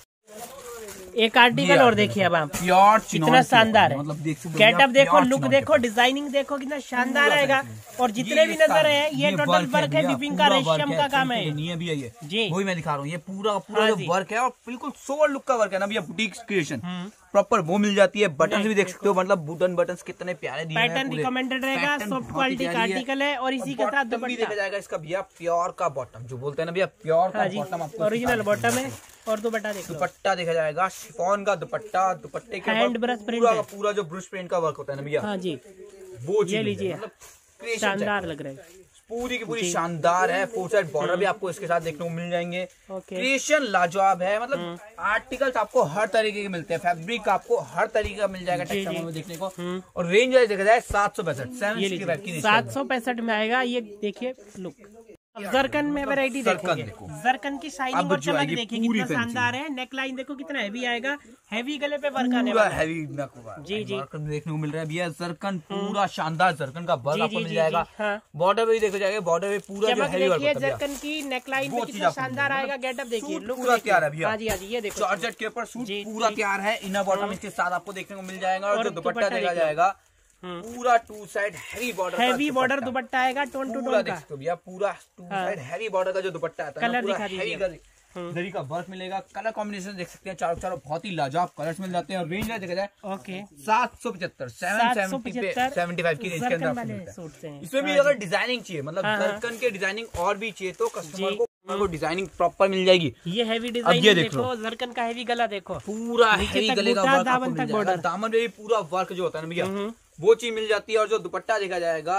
एक आर्टिकल और देखिए अब आप, प्योर कितना शानदार है, मतलब देख सकते हो, गेटअप देखो, लुक देखो, डिजाइनिंग देखो, कितना शानदार आएगा। और जितने भी नजर है ये टोटल वर्क है, विपिंग का रेशम का काम है, नहीं है भैया ये जी, वही मैं दिखा रहा हूँ। ये पूरा पूरा जो वर्क है और बिल्कुल सोवर लुक का वर्क है ना भैया, बुटीक क्रिएशन प्रॉपर वो मिल जाती है। बटन भी देख सकते हो, मतलब वुडन बटन कितने प्यारे दिए हैं, पैटर्न रिकमेंडेड रहेगा, सॉफ्ट क्वालिटी का आर्टिकल है। और इसी के साथ दुपट्टा देखा जाएगा इसका भैया, प्योर का बॉटम जो बोलते हैं ना भैया, प्योर का बॉटम आपको ओरिजिनल बॉटम है। और दुपट्टा देखो, दुपट्टा देखा जाएगा शिफॉन का दुपट्टा, दुपट्टे के हैंड ब्रश प्रिंट पूरा पूरा जो ब्रश प्रिंट का वर्क होता है ना भैया, हाँ जी, वो ये लीजिए, शानदार लग रहा है, पूरी की पूरी शानदार है। फोर साइड बॉर्डर भी आपको इसके साथ देखने को मिल जाएंगे। क्रिएशन लाजवाब है, मतलब आर्टिकल्स आपको हर तरीके के मिलते हैं, फैब्रिक आपको हर तरीके का मिल जाएगा टेक्सटाइल में देखने को। और रेंज वाइज देखा जाए सात सौ पैंसठ सेवन सात सौ पैंसठ में आएगा। ये देखिए लुक, जरकन में वैरायटी देखेंगे, जरकन की शाइनिंग और चमक देखिए कितना शानदार है। नेक लाइन देखो कितना हैवी आएगा, हैवी गले पे वर्क आने वाला है। जी जी देखने को मिल रहा है भैया, जरकन पूरा शानदार जरकन का वर्क आपको मिल जाएगा। बॉर्डर पे भी देखो जाएगा, बॉर्डर पे पूरा जो हैवी वर्क है जरकन की नेक लाइन पे कितना शानदार आएगा। गेटअप देखिए, लुक पूरा तैयार है भैया। हाँ जी हाँ जी, ये देखो जॉर्जेट के ऊपर सूट पूरा तैयार है। इनर बॉटम इसके साथ आपको देखने को मिल जाएगा और जो दुपट्टा देखा जाएगा पूरा two side heavy border, heavy border dupatta आएगा, टोन टू टोन का भैया। पूरा टू साइड हैवी बॉर्डर का जो दुपट्टा आता है, कलर पूरा दिखा हैवी जरी का वर्क मिलेगा। कलर कॉम्बिनेशन देख सकते हैं, चारों चारों बहुत ही लाजवाब कलर्स मिल जाते हैं। और रेंज में देखा जाए ओके सात सौ पचहत्तर सेवन सेवेंटी फाइव की रेंज के अंदर। इसमें भी अगर डिजाइनिंग चाहिए, मतलब जरकन के डिजाइनिंग और भी चाहिए तो कस्टमर को डिजाइनिंग प्रॉपर मिल जाएगी। ये हैवी डिजाइन ये देखो, जरकन का हैवी गला देखो, पूरा हैवी गले का वर्क, दामन तक बॉर्डर, दामन में भी पूरा वर्क जो होता है ना भैया वो चीज मिल जाती है। और जो दुपट्टा देखा जाएगा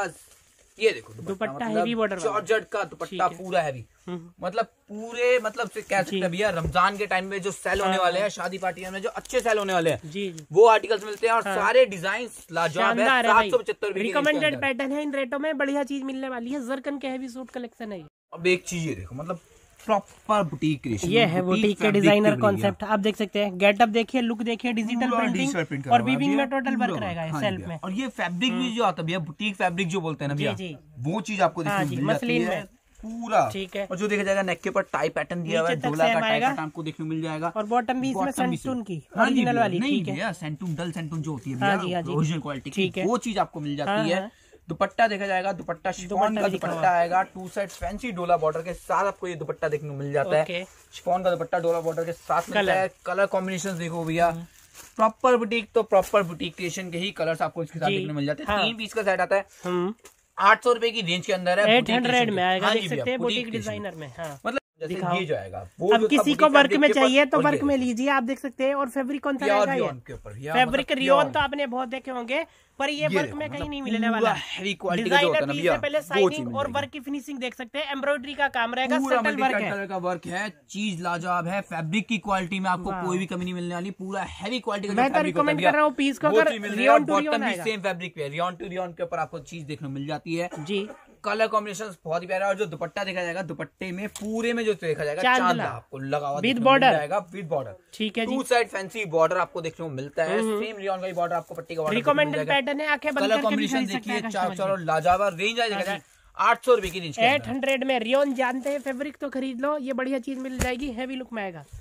ये देखो, दुपट्टा हैवी बॉर्डर, जॉर्जेट का दुपट्टा पूरा हैवी, मतलब पूरे मतलब से कह सकते हैं भैया रमजान के टाइम में जो सेल होने वाले हैं, शादी पार्टियों में जो अच्छे सेल होने वाले हैं, जी जी वो आर्टिकल्स मिलते हैं। और सारे डिजाइन लाजवाब है। सात सौ पचहत्तर रिकमेंडेड पैटर्न है, इन रेटों में बढ़िया चीज मिलने वाली है। जरकन के हैवी सूट कलेक्शन है। अब एक चीज ये देखो, मतलब प्रॉपर बुटीक क्रिएशन, ये है बुटीक के डिजाइनर कॉन्सेप्ट। आप देख सकते हैं, गेटअप देखिए, लुक देखिए, डिजिटल प्रिंटिंग और वीविंग में टोटल वर्क रहेगा सेल्फ में। और ये फैब्रिक भी जो आता है भैया, बुटीक फैब्रिक जो बोलते हैं ना भैया, वो चीज आपको देखने को मिल जाती है पूरा। ठीक है। और जो देखा जाएगा नेक के ऊपर टाई पैटर्न दिया हुआ है, डोला का टाई पैटर्न आपको देखने को मिल जाएगा। और बॉटम भी इसमें सेंटून की ओरिजिनल वाली, ठीक है, सेंटून डल सेंटून जो होती है ओरिजिनल क्वालिटी की, वो चीज आपको मिल जाती है। दुपट्टा देखा जाएगा, दुपट्टा शिफॉन का दुपट्टा आएगा, टू साइड फैंसी डोला बॉर्डर के साथ आपको ये दुपट्टा देखने को मिल जाता है। शिफॉन का दुपट्टा डोला बॉर्डर के साथ मिलता है। कलर कॉम्बिनेशन देखो भैया, प्रॉपर बुटीक तो प्रॉपर बुटीक क्रिएशन के ही कलर्स आपको इसके साथ देखने को मिल जाते हैं। तीन पीस का सेट आता है, आठ सौ रुपए की रेंज के अंदर है, एट हंड्रेड में आएगा, देख सकते हैं बुटीक डिजाइनर में। मतलब जैसे ये जाएगा, अब किसी को वर्क में चाहिए तो वर्क में लीजिए, आप देख सकते हैं। और फैब्रिक कौन सा रहेगा ये? फैब्रिक रियोन तो आपने बहुत देखे होंगे, पर ये वर्क में कहीं नहीं मिलने वाला। डिजाइनर पीस से पहले साइनिंग और वर्क की फिनिशिंग देख सकते हैं, एम्ब्रॉयडरी का काम रहेगा, सटल वर्क है, कलर का वर्क है, चीज लाजवाब है। फैब्रिक की क्वालिटी में आपको कोई भी कमी नहीं मिलने वाली, पूरा हैवी क्वालिटी का। मैं तो रिकमेंड कर रहा हूँ पीस को, अगर रियोन टू रियोन आएगा, सेम फैब्रिक पे रियोन टू रियोन के ऊपर आपको चीज देखने को मिल जाती है जी। कलर कॉम्बिनेशन बहुत ही प्यारा। और जो दुपट्टा देखा जाएगा, दुपट्टे में पूरे में जो देखा जाएगा चांद आपको लगा हुआ विद बॉर्डर जाएगा, विद बॉर्डर, ठीक है। टू साइड फैंसी बॉर्डर आपको देखने को मिलता है। सेम रियोन का ही बॉर्डर आपको पट्टी का बॉर्डर, रिकमेंडेड पैटर्न है। आंखें बंद करके कॉम्बिनेशन देखिए, चारों चारों लाजवाब। रेंज आ जाएगा आठ सौ रुपए की रेंज, एट हंड्रेड में। रियोन जानते हैं, फैब्रिक तो खरीद लो, ये बढ़िया चीज मिल जाएगी, हैवी लुक में आएगा।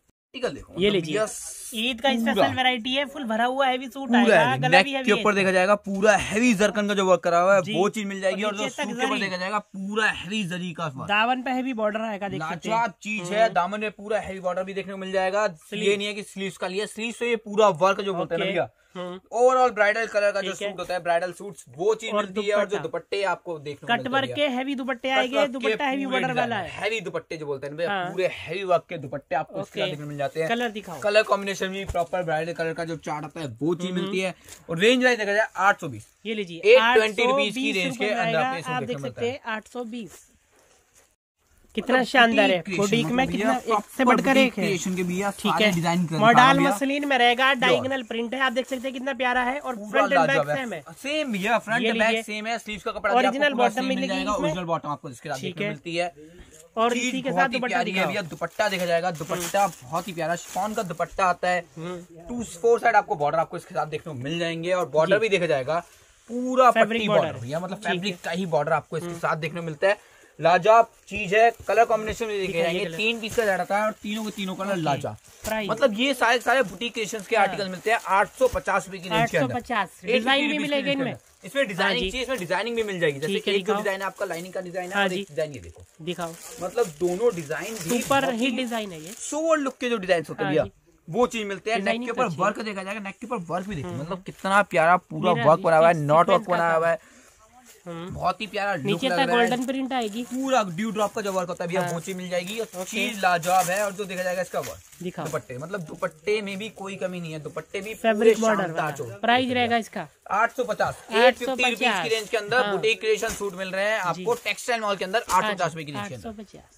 देखो ये लीजिए, ईद का स्पेशल वैरायटी है, फुल भरा हुआ हैवी सूट आएगा, गला भी हैवी के ऊपर देखा जाएगा पूरा हैवी जरकन का जो वर्क करा हुआ है वो चीज मिल जाएगी। और जो सूट के ऊपर देखा जाएगा पूरा हैवी जरी का वर्क, दामन पे हैवी बॉर्डर आएगा, देख सकते हैं, लाजवाब चीज है। दामन में पूरा हैवी बॉर्डर भी देखने को मिल जाएगा। ये नहीं है कि स्लीव्स का लिया, स्लीव्स से ये पूरा वर्क जो बोलते हैं भैया, ओवरऑल ब्राइडल कलर का जो सूट होता है, ब्राइडल सूट्स, वो चीज मिलती है। और जो दुपट्टे आपको देखने को कट वर्क के हैवी दुपट्टे आएंगे, दुपट्टा हैवी बॉर्डर वाला है, हैवी दुपट्टे जो बोलते हैं, पूरे हैवी वर्क के दुपट्टे आपको इसके साथ देखने को मिल जाते हैं। कलर दिखाओ, कलर कॉम्बिनेशन भी प्रॉपर ब्राइडल कलर का जो चार्ट आता है वो चीज मिलती है। और रेंज वाइज देखा जाए आठ सौ बीस, ये लीजिए एट ट्वेंटी रुपीज की रेंज के अंदर आप देख सकते हैं। आठ सौ बीस कितना शानदार है, बुटीक में कितना एक से बढ़कर एक है, ठीक है। डिजाइन मॉडल मसलिन में रहेगा, डायगोनल प्रिंट है, आप देख सकते हैं कितना प्यारा है। और फ्रंट एंड बैक सेम है, सेम भैया, फ्रंट एंड बैक सेम है। स्लीव्स का कपड़ा ओरिजिनल बॉटम मिलेगी, ओरिजिनल बॉटम आपको इसके साथ देखने को मिलती है। और इसी के साथ दुपट्टा भैया, दुपट्टा देखा जाएगा, दुपट्टा बहुत ही प्यारा शिफॉन का दुपट्टा आता है। टू फोर साइड आपको बॉर्डर आपको इसके साथ देखने को मिल जाएंगे। और बॉर्डर भी देखा जाएगा पूरा पट्टी बॉर्डर भैया, मतलब फैब्रिक का ही बॉर्डर आपको इसके साथ देखने को मिलता है। लाजवाब चीज है। कलर कॉम्बिनेशन भी देखे जाएंगे, तीन पीस का जाता है और तीनों के तीनों कलर लाजवाब। मतलब ये सारे सारे बुटीक क्रिएशंस के आर्टिकल मिलते हैं आठ सौ पचास रुपए की रेंज के अंदर। डिजाइन भी मिलेगा इनमें, इसमें डिजाइनिंग चाहिए, इसमें डिजाइनिंग भी मिल जाएगी। जैसे एक डिजाइन आपका लाइनिंग का डिजाइन है, एक डिजाइन ये देखो, दिखाओ, मतलब दोनों डिजाइन सुपर हिट डिजाइन है ये। सोवर लुक के जो डिजाइन होते हैं वो चीज मिलते हैं। नेक के ऊपर वर्क देखा जाएगा, नेक के ऊपर वर्क भी देखिए, मतलब कितना प्यारा पूरा वर्क बना हुआ है, नॉट वर्क बना हुआ है, बहुत ही प्यारा। नीचे तक गोल्डन प्रिंट आएगी, पूरा ड्यू ड्रॉप का जो वर्क होता है भैया वो चीज मिल जाएगी। और चीज लाजवाब है। और जो देखा जाएगा इसका वर्क, दुपट्टे, मतलब दुपट्टे में भी कोई कमी नहीं है, दुपट्टे भी फैब्रिक बॉर्डर। प्राइस रहेगा इसका आठ सौ पचास, एट फिफ्टी रुपीज की रेंज के अंदर बुटीक क्रिएशन सूट मिल रहे हैं आपको टेक्सटाइल मॉल के अंदर आठ सौ पचास रुपए की रेंज के अंदर।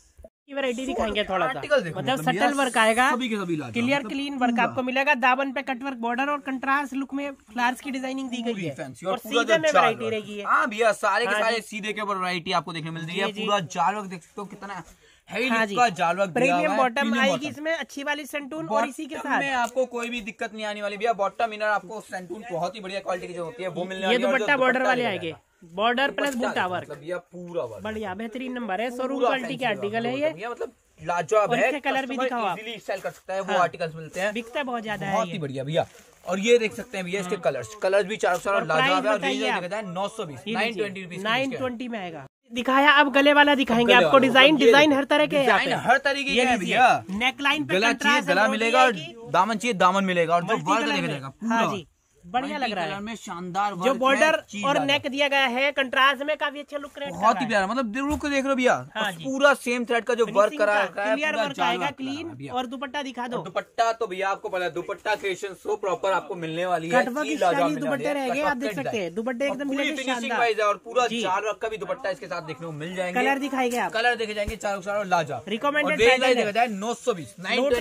की वैरायटी दिखाएंगे थोड़ा सा, मतलब सटल वर्क आएगा, क्लियर क्लीन वर्क आपको मिलेगा। दामन पे कटवर्क बॉर्डर और कंट्रास्ट लुक में फ्लावर्स की डिजाइनिंग दी गई है और सीधे में वैरायटी रहेगी। हाँ भैया, सारे के सारे सीधे के ऊपर वैरायटी आपको देखने मिल रही है। पूरा जाल वर्क देख सकते हो कितना हैवी लुक का जाल वर्क दिया हुआ है। प्रीमियम बॉटम आएगी इसमें, अच्छी वाली सेंटून और इसी के साथ में आपको कोई भी दिक्कत नहीं आने वाली भैया। बॉटम इनर आपको सेंटून बहुत ही बढ़िया क्वालिटी की जो होती है वो मिलने वाली है। ये दुपट्टा बॉर्डर वाले आएंगे, बॉर्डर प्लस बूटा वर्क, पूरा बढ़िया बेहतरीन नंबर है। शोरूम क्वालिटी के आर्टिकल है ये, मतलब लाजवाब है। कलर भी दिखाओ आप, इजीली सेल कर सकता है वो आर्टिकल्स मिलते हैं, बिकता बहुत ज्यादा है, बहुत ही बढ़िया भैया। और ये देख सकते हैं भैया इसके कलर्स कलर्स भी चारों चारों लाजवाब है। नौ सौ बीस nine twenty rupees nine twenty में आएगा। दिखाया अब गले वाला दिखाएंगे आपको। डिजाइन डिजाइन हर तरह के डिजाइन हर तरीके के हैं भैया। नेकलाइन पे गला चाहिए गला मिलेगा, और दामन चाहिए दामन मिलेगा, और जो वर्क देखा जाएगा हाँ जी बढ़िया लग रहा है में शानदार जो बॉर्डर और नेक दिया गया है कंट्रास्ट में, काफी अच्छा लुक क्रिएट बहुत ही प्यारा। मतलब लुक देख रहे हो भैया, पूरा सेम थ्रेड का जो वर्क करा है, क्लियर वर्क आएगा क्लीन। और दुपट्टा दिखा दो। दुपट्टा तो भैया आपको पता है, दुपट्टा क्रिएशन सो प्रॉपर आपको मिलने वाली है। दुपट्टे रहेंगे, आप देख सकते हैं दुपट्टे एकदम फिनिशिंग वाइज है, और पूरा जाल वर्क का भी दुपट्टा इसके साथ देखने को मिल जाएंगे। कलर दिखाएंगे आप, कलर देखे जाएंगे चारों चारों लाजवाब। रिकमेंडेड देखा जाए नौ सौ बीस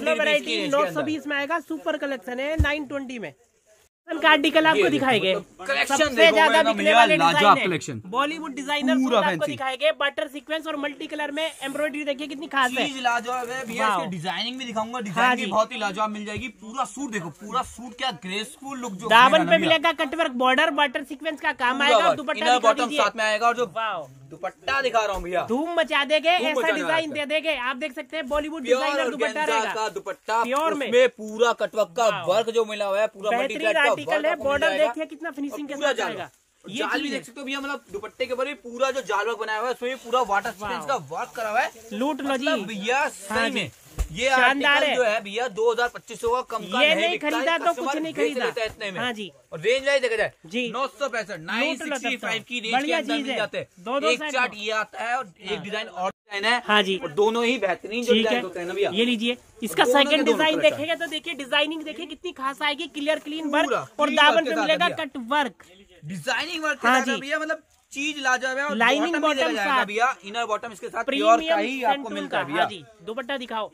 नौ सौ बीस में आएगा। सुपर कलेक्शन है नाइन ट्वेंटी में का आर्टिकल आपको दिखाएंगे। सबसे ज्यादा बिकने वाले डिजाइन बॉलीवुड डिजाइनर आपको दिखाएंगे। बटर सीक्वेंस और मल्टी कलर में एम्ब्रॉयडरी देखिए कितनी खास है, लाजवाब है भैया। इसकी डिजाइनिंग भी दिखाऊंगा, डिजाइन भी बहुत ही लाजवाब मिल जाएगी। पूरा सूट देखो, पूरा सूट क्या ग्रेसफुल लुक जो दामन पे मिलेगा, कटवर्क बॉर्डर बटर सीक्वेंस का काम आएगा, दुपट्टा बॉटम साथ में आएगा, और जो दुपट्टा दिखा रहा हूँ भैया धूम मचा देंगे, ऐसा डिजाइन दे देंगे। आप देख सकते हैं बॉलीवुड डिजाइनर दुपट्टा रहेगा, दुपट्टा प्योर में पूरा कटवर्क का वर्क जो मिला हुआ है, पूरा बेहतरीन आर्टिकल है। बॉर्डर देखिए कितना फिनिशिंग के साथ आएगा। जाल भी देख सकते हो भैया, मतलब दुपट्टे के ऊपर भी पूरा जो जाल वर्क बनाया हुआ है, उसमें पूरा वाटर सीक्वेंस का वर्क करा हुआ है। लूट लो जी भैया, सही में ये शानदार जो है भैया दो हजार पच्चीस सौ का कम का ये नहीं खरीदा तो कुछ नहीं खरीदा इतने में। हाँ जी, और रेंज वाइज देखा जाए जी नौ सौ पैंसठ नाइन सिक्सटी फाइव की रेंज के अंदर मिल जाते हैं। एक चार्ट ये आता है और एक डिजाइन और डिजाइन है। हाँ जी, और दोनों ही बेहतरीन जो डिजाइन होते हैं ना भैया। ये लीजिए, इसका सेकंड डिजाइन देखेंगे तो देखिए डिजाइनिंग देखिए कितनी खास आएगी। क्लियर क्लीन वर्क और दामन पे मिलेगा कट वर्क, डिजाइनिंग वर्क भैया। मतलब चीज लाजवाब है। और लाइनिंग बॉटम भैया, इनर बॉटम इसके साथ प्योर का ही आपको मिलता है भैया। दुपट्टा दिखाओ,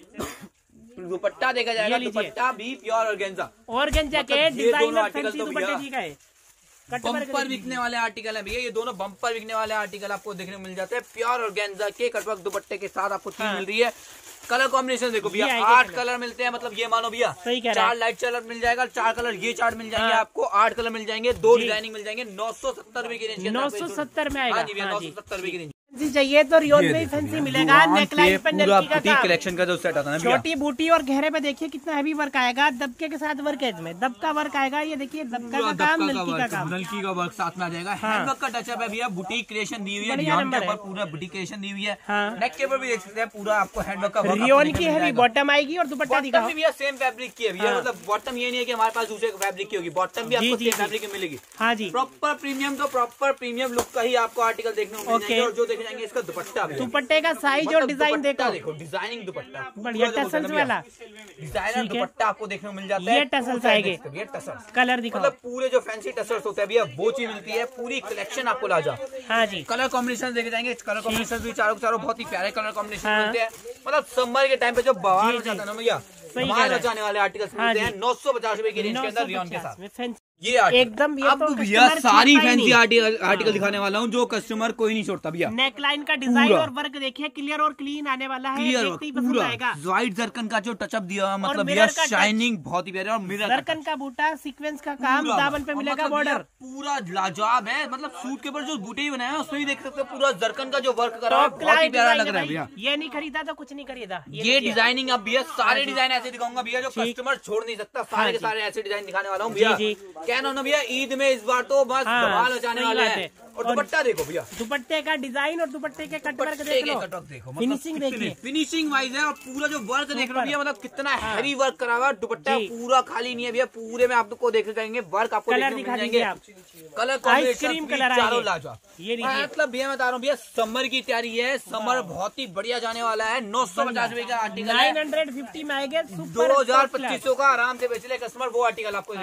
दुपट्टा देखा जाएगा, दुपट्टा भी प्योर ऑर्गेन्जा ऑर्गेन्जा के डिजाइनर फैंसी दुपट्टे ठीक है। बम्पर बिकने वाले आर्टिकल है भैया, ये दोनों बम्पर बिकने वाले आर्टिकल आपको देखने को मिल जाते हैं। प्योर ऑर्गेन्जा के कटवर्क दुपट्टे के साथ आपको चीज मिल रही है। कलर कॉम्बिनेशन देखो भैया, आठ कलर मिलते हैं। मतलब ये मानो भैया चार लाइट कलर मिल जाएगा, चार कलर ये चार्ट मिल जाएंगे आपको, आठ कलर मिल जाएंगे, दो डिजाइनिंग मिल जाएंगे। नौ सौ सत्तर रुपए की रेंज, नौ सौ सत्तर में आएगा। नौ सौ सत्तर रुपए की रेंज चाहिए तो रियोन में फैंसी मिलेगा। नेकलाइन पे बुटीक कलेक्शन का जो सेट आता है, छोटी बूटी और घेरे पे देखिए कितना हैवी वर्क आएगा। दबके के साथ वर्क है इसमें, दबका वर्क आएगा। ये देखिए दबका का काम, नलकी का काम, नलकी का वर्क साथ में आ जाएगा। हैंडवर्क का टचअप है भैया, बुटीक क्रिएशन दी हुई है, रियोन के ऊपर पूरा बुटीक क्रिएशन दी हुई है। नेक के ऊपर भी देख सकते हैं पूरा आपको हैंडवर्क का वर्क। रियोन की हैवी बॉटम आएगी और दुपट्टा दिखाओ भैया सेम फैब्रिक की है भैया। मतलब बॉटम ये नहीं है कि हमारे पास दूसरे फैब्रिक की होगी, बॉटम भी आपको सेम फैब्रिक की मिलेगी। हाँ जी, प्रॉपर प्रीमियम तो प्रॉपर प्रीमियम लुक का ही आपको आर्टिकल देखने को मिलेगा। और जो देखे जाएंगे इसका दुपट्टा, दुपट्टे का साइज और डिजाइन देखो, देखो डिजाइनिंग दुपट्टा बढ़िया टसल्स वाला डिजाइनर दुपट्टा आपको देखने को मिल जाता है। ये टसल्स आएंगे, ये टसल्स कलर दिखाओ। मतलब पूरे जो फैंसी टसल्स होते हैं भैया वो चीज मिलती है, पूरी कलेक्शन आपको ला जाओ। हाँ जी, कलर कॉम्बिनेशन देखे जाएंगे, कलर कॉम्बिनेशन भी चारों चारों बहुत ही प्यारे कलर कॉम्बिनेशन मिलते हैं। मतलब समर के टाइम पे जो बवाल हो जाता है ना भैया, धमाल मचाने वाले आर्टिकल्स मिलते हैं नौ सौ पचास रुपए की रेंज के अंदर रियोन के साथ। ये एकदम ये अब तो भैया सारी फैंसी आर्टिकल आर्टिकल दिखाने वाला हूँ जो कस्टमर कोई नहीं छोड़ता भैया। नेकलाइन का डिजाइन और वर्क देखिए, क्लियर और क्लीन आने वाला है। क्लियर पूरा व्हाइट जरकन का जो टचअप दिया हुआ, मतलब भैया शाइनिंग बहुत ही प्यारी। और मिरर जरकन का बूटा सीक्वेंस का काम, दामन पे मिलेगा बॉर्डर, पूरा लाजवाब है। मतलब सूट के ऊपर जो बूटे ही बनाए हैं उसमें भी देख सकते हो पूरा जरकन का जो वर्क करा है, बहुत ही प्यारा लग रहा है भैया। ये नहीं खरीदा तो कुछ नहीं खरीदा। ये डिजाइनिंग अब भैया सारे डिजाइन ऐसे दिखाऊंगा भैया जो कस्टमर छोड़ नहीं सकता। सारे के सारे ऐसे डिजाइन दिखाने वाला हूँ भैया। कहना ना भैया ईद में इस बार तो बस धमाल मचाने वाला है। और दुपट्टा देखो भैया, दुपट्टे का डिजाइन और दुपट्टे के कटवर्क देखो, फिनिशिंग देखिए, फिनिशिंग वाइज है। और पूरा जो वर्क देख रहे हो भैया, मतलब कितना हैवी वर्क करा हुआ। दुपट्टा पूरा खाली नहीं है भैया, पूरे में आपको देख जाएंगे वर्क आपको कलर दिखा देंगे। कलर आइसक्रीम कलर चारों लाजवाब। ये मतलब भैया मैं बता रहा हूँ भैया, समर की तैयारी है, समर बहुत ही बढ़िया जाने वाला है। नौ सौ पचास रुपए का आर्टिकल नाइन हंड्रेड फिफ्टी में आएगा, दो हजार पच्चीस सौ का आराम से बेच ले कस्टमर, वो आर्टिकल आपको देखने को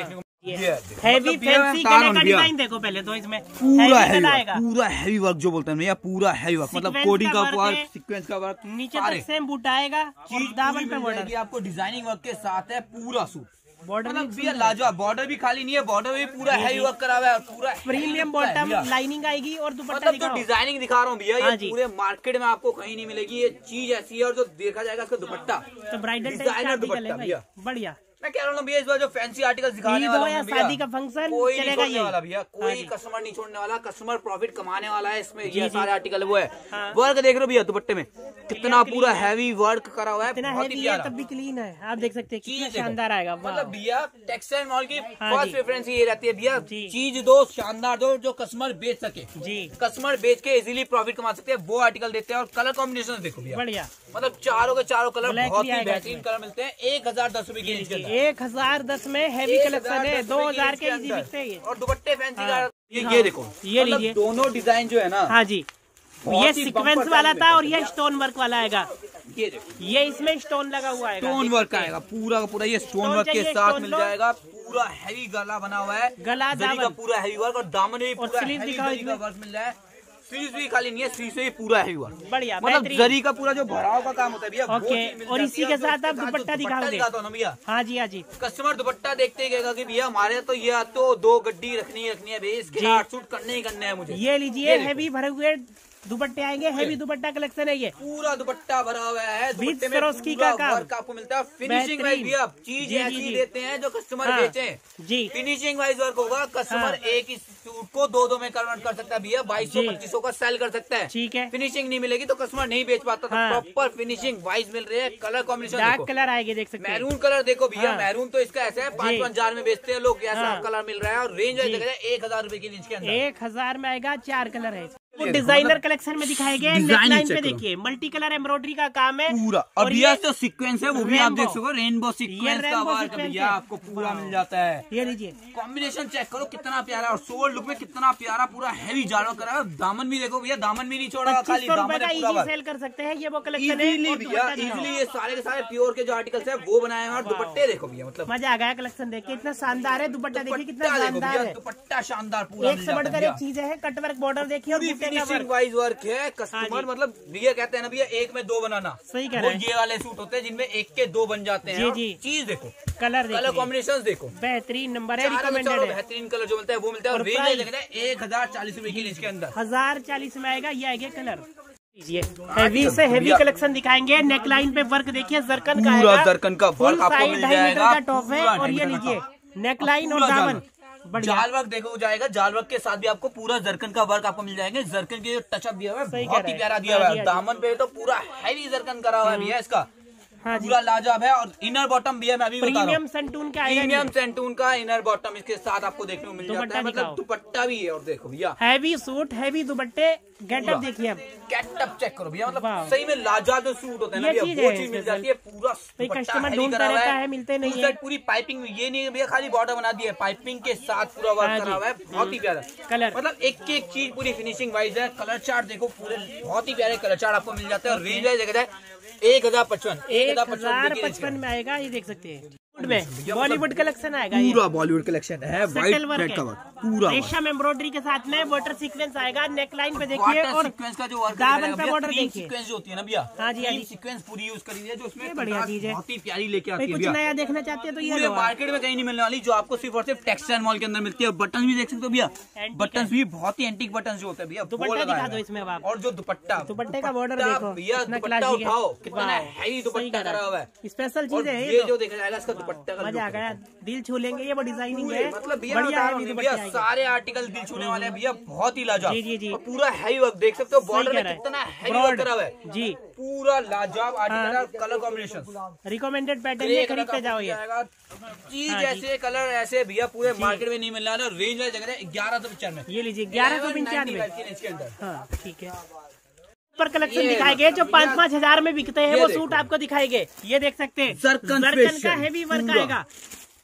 हैवी फैंसी गले का डिजाइन देखो पहले तो इसमें पूरा हैवी आएगा, पूरा हैवी वर्क जो बोलते हैं भैया, पूरा हैवी वर्क मतलब कोडिंग का वर्क, सीक्वेंस का वर्क, नीचे तक सेम बूटा आएगा, दामन पे बॉर्डर आपको डिजाइनिंग वर्क के साथ है, पूरा सूट बॉर्डर मतलब भैया लाजवाब, बॉर्डर भी खाली नहीं है, बॉर्डर भी पूरा हैवी वर्क करा हुआ है, पूरा प्रीमियम बॉटम लाइनिंग आएगी और दुपट्टा मतलब जो डिजाइनिंग दिखा रहा हूँ भैया ये पूरे मार्केट में आपको कहीं नहीं मिलेगी, ये चीज ऐसी है। और जो देखा जाएगा इसका दुपट्टा तो ब्राइडल डिजाइनर दुपट्टा भैया बढ़िया। मैं कह रहा हूँ भैया इस बार जो फैंसी आर्टिकल दिखाने वाला है, शादी का फंक्शन कोई नहीं छोड़ने वाला भैया, कोई कस्टमर नहीं छोड़ने वाला, कस्टमर प्रॉफिट कमाने वाला है इसमें। ये सारे आर्टिकल वो है, वर्क देख रहे हो भैया दुपट्टे में कितना पूरा हैवी वर्क करा हुआ है, बहुत ही प्यारा, तब भी क्लीन है, आप देख सकते हैं कितना शानदार आएगा। मतलब भैया टेक्सटाइल मॉल की फर्स्ट प्रेफरेंस ये रहती है भैया, चीज दो शानदार दो जो कस्टमर बेच सके, जी कस्टमर बेच के इजीली प्रॉफिट कमा सकते हैं, वो आर्टिकल देते हैं। और कलर कॉम्बिनेशन देखो भैया बढ़िया, मतलब चारों के चारों कलर बहुत ही बेहतरीन कलर मिलते हैं। एक हजार दस रूपए की, एक हजार दस में हैवी कलेक्शन है, दो हजार के इजी बिकते हैं। और दुपट्टे फैंसी का ये देखो, ये लीजिए दोनों डिजाइन जो है ना, हाँ जी ये सीक्वेंस वाला था और ये स्टोन वर्क वाला आएगा, ये ये इसमें स्टोन लगा हुआ है, स्टोन वर्क आएगा पूरा का पूरा, ये स्टोन वर्क के साथ मिल जाएगा, पूरा हैवी गला बना हुआ है, गला का पूरा हैवी वर्क, और दामन भी पूरा हैवी वर्क मिल रहा है, स्लीव्स भी खाली नहीं है, स्लीव्स से पूरा हैवी वर्क बढ़िया, मतलब जरी का पूरा जो भराव का काम होता है भैया। ओके, और इसी के साथ आप दुपट्टा दिखाओगे ना भैया? हाँ जी हाँ जी, कस्टमर दुपट्टा देखते ही कहेगा कि भैया हमारे तो ये तो दो गड्डी रखनी रखनी है भैया, इसके आठ सूट करने ही करने हैं मुझे। ये लीजिए हैवी भरे हुए दुपट्टे आएंगे, हैवी दुपट्टा कलेक्शन है, ये पूरा दुपट्टा भरा हुआ है, दुपट्टे में सरोस्की का काम वर्क आपको मिलता है। फिनिशिंग वाइज भी आप चीज ऐसी देते हैं जो कस्टमर हाँ, बेचे जी फिनिशिंग वाइज वर्क होगा, कस्टमर हाँ, एक ही सूट को दो दो में कन्वर्ट कर सकता है भैया, बाईस सौ पच्चीस सौ का सेल कर सकता है, ठीक है। फिनिशिंग नहीं मिलेगी तो कस्टमर नहीं बेच पाता, तो प्रॉपर फिनिशिंग वाइज मिल रही है। कलर कॉम्बिनेशन डार्क कलर आएगी, देख सकते हैं मैरून कलर देखो भैया, मैरून तो इसका ऐसा है पाँच पाँच हजार में बेचते हैं लोग, ऐसा कलर मिल रहा है। और रेंज एक हजार रूपए की रेंज के अंदर एक हजार में आएगा, चार कलर है, डिजाइनर कलेक्शन में दिखाएंगे। नेकलाइन पे देखिए मल्टी कलर एम्ब्रॉयडरी का काम है पूरा, और ये जो सीक्वेंस है वो भी आप देख सको, रेनबो सीक्वेंस का वर्क भैया आपको पूरा मिल जाता है। ये लीजिए कॉम्बिनेशन चेक करो कितना प्यारा, और सोल लुक में कितना प्यारा पूरा हैवी जाड़वा करा है। दामन भी देखो भैया, दामन भी नहीं छोड़ा, खाली दामन है पूरा सेल कर सकते हैं, ये वो कलेक्शन है भैया इजीली। ये सारे के सारे प्योर के जो आर्टिकल्स है वो बनाए हैं, और दुपट्टे देखो भैया, मतलब मजा आ गया कलेक्शन देख के, इतना शानदार है दुपट्टा, देखिए कितना शानदार है दुपट्टा, शानदार पूरा, एक से बढ़कर एक चीज है। कटवर्क बॉर्डर देखिए, और फिनिशिंग वाइज वर्क है। कस्टमर मतलब भैया कहते हैं ना भैया एक में दो बनाना, सही कह रहे हैं, ये वाले सूट होते हैं जिनमें एक के दो बन जाते हैं। जी जी, चीज देखो, कलर कलर कॉम्बिनेशन देखो, बेहतरीन नंबर है, रिकमेंडेड है, बेहतरीन कलर जो मिलता है वो मिलता है। और रेंज एक हजार चालीस रूपए की रेंज के अंदर, हजार चालीस में आएगा, ये आएगा कलर। हैवी से हैवी कलेक्शन दिखाएंगे। नेकलाइन पे वर्क देखिए, जरकन का पूरा जरकन का वर्क आपको मिल जाएगा, का टॉप है। और ये लीजिए नेकलाइन और दामन, जाल वर्क देखो जाएगा, जाल वर्क के साथ भी आपको पूरा जरकन का वर्क आपको मिल जाएगा। जरकन की जो टचअप दिया हुआ है बहुत ही प्यारा दिया हुआ है। दामन पे तो पूरा हैवी जरकन करा हुआ है भैया, इसका हाँ पूरा लाजवाब है। और इनर बॉटम भी है, मैं अभी बता रहा हूं, प्रीमियम सेंटून का प्रीमियम सेंटून का इनर बॉटम इसके साथ आपको देखने को मिल जाता है, मतलब दुपट्टा भी है। और देखो भैया हैवी सूट, हैवी दुपट्टे, गेटअप देखिए, अब गेटअप चेक करो भैया, मतलब सही में लाजवाब जो सूट होते हैं ना भैया, वो चीज मिल जाती है। पूरा कस्टमर ढूंढता रहता है, मिलते नहीं है। पूरी पाइपिंग, ये नहीं भैया खाली बॉर्डर बना दी है, पाइपिंग के साथ पूरा वर्क करा हुआ है, बहुत ही प्यारा कलर, मतलब एक एक चीज पूरी फिनिशिंग वाइज है। कलर चार्ट देखो पूरे बहुत ही प्यारे कलर चार्ट आपको मिल जाता है। और रेंज वाइज देखा जाए एक हजार पचपन एक हजार पचपन में आएगा, ये देख सकते हैं। में बॉलीवुड कलेक्शन आएगा, पूरा बॉलीवुड कलेक्शन है, व्हाइट रेड का वर्क पूरा, रेशम एम्ब्रॉयडरी के साथ में वाटर सीक्वेंस आएगा। नेकलाइन पे देखिए, और सीक्वेंस का जो वर्क दामन पे बॉर्डर देखिए, सीक्वेंस जो होती है ना भैया, हाँ जी हाँ जी, सीक्वेंस पूरी यूज करी है, जो उसमें बढ़िया चीज है, बहुत ही प्यारी लेके आती है। कुछ नया देखना चाहते हैं तो ये मार्केट में कहीं नहीं मिलने वाली, जो आपको सिर्फ और सिर्फ टेक्सटाइल मॉल के अंदर मिलती है। बटन भी देख सकते हो भैया, बटन भी बहुत ही एंटीक बटन जो होता है भैया, दुपट्टा दिखा दो इसमें आप। और जो दुपट्टा, दुपट्टे का बॉर्डर देखो भैया, दुपट्टा उठाओ कितना हैवी दुपट्टा करा हुआ है, स्पेशल चीज है ये जो देखा जाएगा, इसका दुपट्टा का मजा आ गया, दिल छू लेंगे, ये वो डिजाइनिंग है, मतलब बढ़िया है भैया, सारे आर्टिकल दिल छूने वाले हैं भैया, बहुत ही लाजवाब। जी जी जी, पूरा हैवी वर्क देख सकते हो, बॉर्डर में कितना हैवी वर्क करा हुआ है जी, पूरा लाजवाब आर्टिकल और कलर कॉम्बिनेशन, रिकमेंडेड पैटर्न में खरीदते जाओ ये चीज। ऐसे कलर ऐसे भैया पूरे मार्केट में नहीं मिल रहा है। रेंज है जगह ग्यारह सौ पिचानवे, ये लीजिए ग्यारह सौ पिचानवे इसके अंदर, हाँ ठीक है। पर कलेक्शन दिखाएंगे जो पाँच पाँच हजार में बिकते हैं, वो सूट आपको दिखाएंगे, ये देख सकते हैं जरकन का हैवी वर्क आएगा,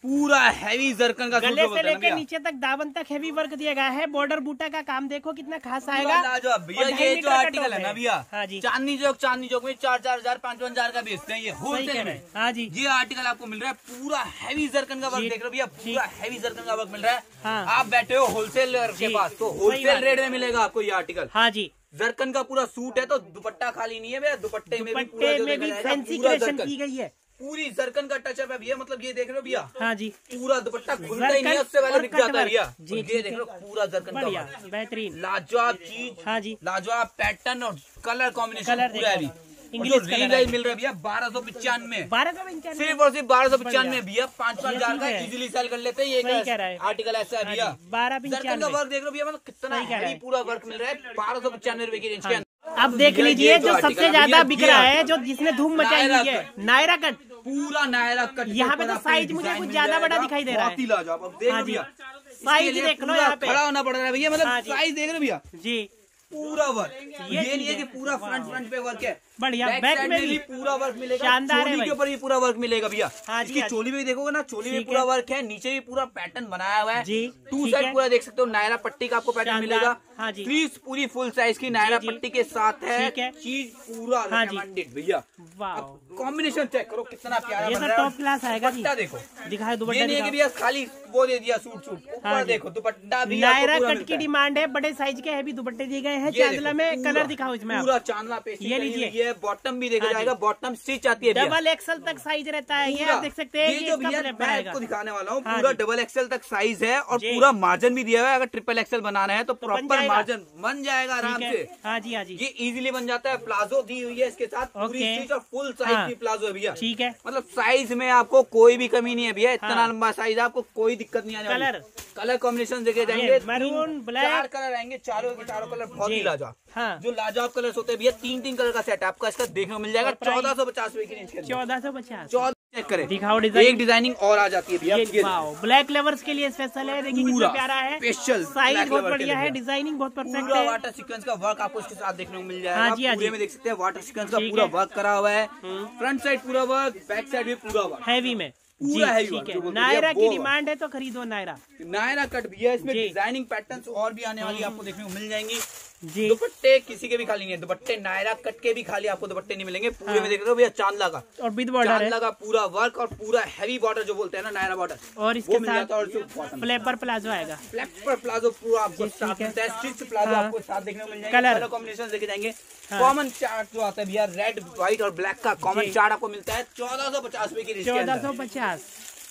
पूरा हैवी जरकन का गले से लेकर नीचे तक दामन तक हैवी वर्क दिया गया है। बॉर्डर बूटा का काम देखो कितना खास आएगा। भैया ये जो आर्टिकल है ना भैया, हाँ जी, चांदनी चौक चांदनी चौक में चार चार हजार पाँच पाँच हजार का बेचते हैं ये होलसेल में। हाँ जी, ये आर्टिकल आपको मिल रहा है पूरा हैवी जरकन का वर्क देख रहे हो भैया, पूरा हैवी जरकन का वर्क मिल रहा है। हाँ। आप बैठे हो होलसेलर के पास तो होलसेल रेट में मिलेगा आपको ये आर्टिकल। हाँ जी, जरकन का पूरा सूट है तो दुपट्टा खाली नहीं है भैया, दुपट्टे में भी पूरा में भी फैंसी क्रिएशन की गई है, पूरी जरकन का टचअप है भैया। मतलब ये देख रहे हो भैया, हाँ जी, पूरा दुपट्टा खुलता ही नहीं है, उससे पहले बिक जाता है भैया। जी, ये देख लो पूरा जरकन का बढ़िया बेहतरीन लाजवाब चीज। हाँ जी, लाजवाब पैटर्न और कलर कॉम्बिनेशन पूरा है। इंग्लिश रेंज मिल रहा है भैया बारह सौ पचानवे बारह सौ पचानवे सिर्फ और सिर्फ बारह सौ पचानवे भैया, पाँच पाँच हजार का इजीली सेल कर लेते हैं। ये आर्टिकल ऐसा है भैया, बारह जरकन का वर्क देख लो भैया, मतलब कितना हैवी पूरा वर्क मिल रहा है बारह सौ पचानवे रुपए की रेंज के अंदर। अब देख लीजिए जो सबसे ज्यादा बिक रहा है, जो जिसने धूम मचाई हुई है, नायरा कट, पूरा नायरा कट। यहाँ पे तो साइज मुझे कुछ ज्यादा बड़ा दिखाई दे रहा है। अब देख लो भैया, साइज देख लो, यहाँ पे खड़ा होना पड़ रहा है भैया, मतलब साइज देख रहे भैया जी। पूरा वर्क ये नहीं है कि पूरा फ्रंट फ्रंट पे वर्क है, बढ़िया बैक में भी पूरा वर्क मिलेगा, शानदार है, चोली के ऊपर भी पूरा वर्क मिलेगा भैया। हाँ इसकी चोली में भी देखोगे ना, चोली में पूरा वर्क है, नीचे भी पूरा पैटर्न बनाया हुआ है जी, टू साइड पूरा देख सकते हो। नायरा पट्टी का आपको पैटर्न मिलेगा। हाँ जी, प्लीज पूरी फुल साइज की नायरा पट्टी के साथ है, चीज पूरा रिकमेंडेड भैया। कॉम्बिनेशन चेक करो कितना प्यारा बन रहा है, टॉप क्लास आएगा। दुपट्टा देखो, दिखाए दुपट्टा, ये नहीं है कि भैया खाली वो दे दिया सूट सूट, ऊपर देखो दुपट्टा भी। नायरा कट की डिमांड है, बड़े साइज के हैवी दुपट्टे दिए गए हैं। चांदला में कलर दिखाओ इसमें, पूरा चांदला पे ये लीजिए, ये बॉटम भी देखा जाएगा, बॉटम स्टिच आती है, डबल एक्सल तक साइज रहता है। ये आप देख सकते हैं, ये जो भैया मैं आपको दिखाने वाला हूँ हाँ पूरा डबल एक्सल तक साइज है और पूरा मार्जिन भी दिया हुआ है। अगर ट्रिपल एक्सल बनाना है तो प्रॉपर मार्जिन बन जाएगा आराम से। हाँ जी, हाँ जी, ये इजीली बन जाता है। प्लाजो दी हुई है इसके साथ, पूरी स्टिच और फुल साइज की प्लाजो है भैया। ठीक है, मतलब साइज में आपको कोई भी कमी नहीं है भैया, इतना लंबा साइज आपको कोई दिक्कत नहीं आने वाली। कलर कलर कॉम्बिनेशन देखे जाएंगे, मैरून ब्लैक, चार कलर आएंगे, चारों के चारों कलर बहुत ही लाजवाब। हाँ, जो लाजवाब कलर्स होते हैं भैया, तीन तीन कलर का सेट आपका इसका देखने को मिल जाएगा चौदह सौ पचास रुपए की रेंज के। चौदह सौ पचास चौदह चेक करें, दिखाओ डिजाइन, एक डिजाइनिंग और आ जाती है भैया। ब्लैक लवर्स के लिए स्पेशल है, देखिए कितना प्यारा है, स्पेशल साइज बहुत बढ़िया है, डिजाइनिंग बहुत परफेक्ट है। वाटर सीक्वेंस का वर्क आपको इसके साथ देखने को मिल जाएगा। हाँ जी, हाँ जी, में देख सकते हैं वाटर सीक्वेंस का पूरा वर्क करा हुआ है, फ्रंट साइड पूरा वर्क, बैक साइड भी पूरा वर्क हैवी में पूरा है। ठीक है, नायरा की डिमांड है तो खरीदो नायरा। नायरा कट भी है, इसमें डिजाइनिंग पैटर्न्स और भी आने वाली आपको देखने को मिल जाएंगी जी। दुपट्टे किसी के भी खाली नहीं है, दुपट्टे नायरा कट के भी खाली आपको दुपट्टे नहीं मिलेंगे। पूरे में देख रहे हो भैया चांदला का और विद बॉर्डर, चांदला का पूरा वर्क और पूरा हैवी बॉर्डर जो बोलते हैं ना नायरा बॉर्डर, और इसके साथ और फ्लेपर प्लाजो आएगा। फ्लेपर प्लाजो पूरा आपको साथ मिलता है, स्टिच प्लाजो आपको साथ देखने को मिल जाएगा। कलर कॉम्बिनेशन देखे जाएंगे, कॉमन चार्ट जो आता है भैया रेड व्हाइट और ब्लैक का कॉमन चार्ट आपको मिलता है चौदह सौ पचास रुपए की। चौदह सौ पचास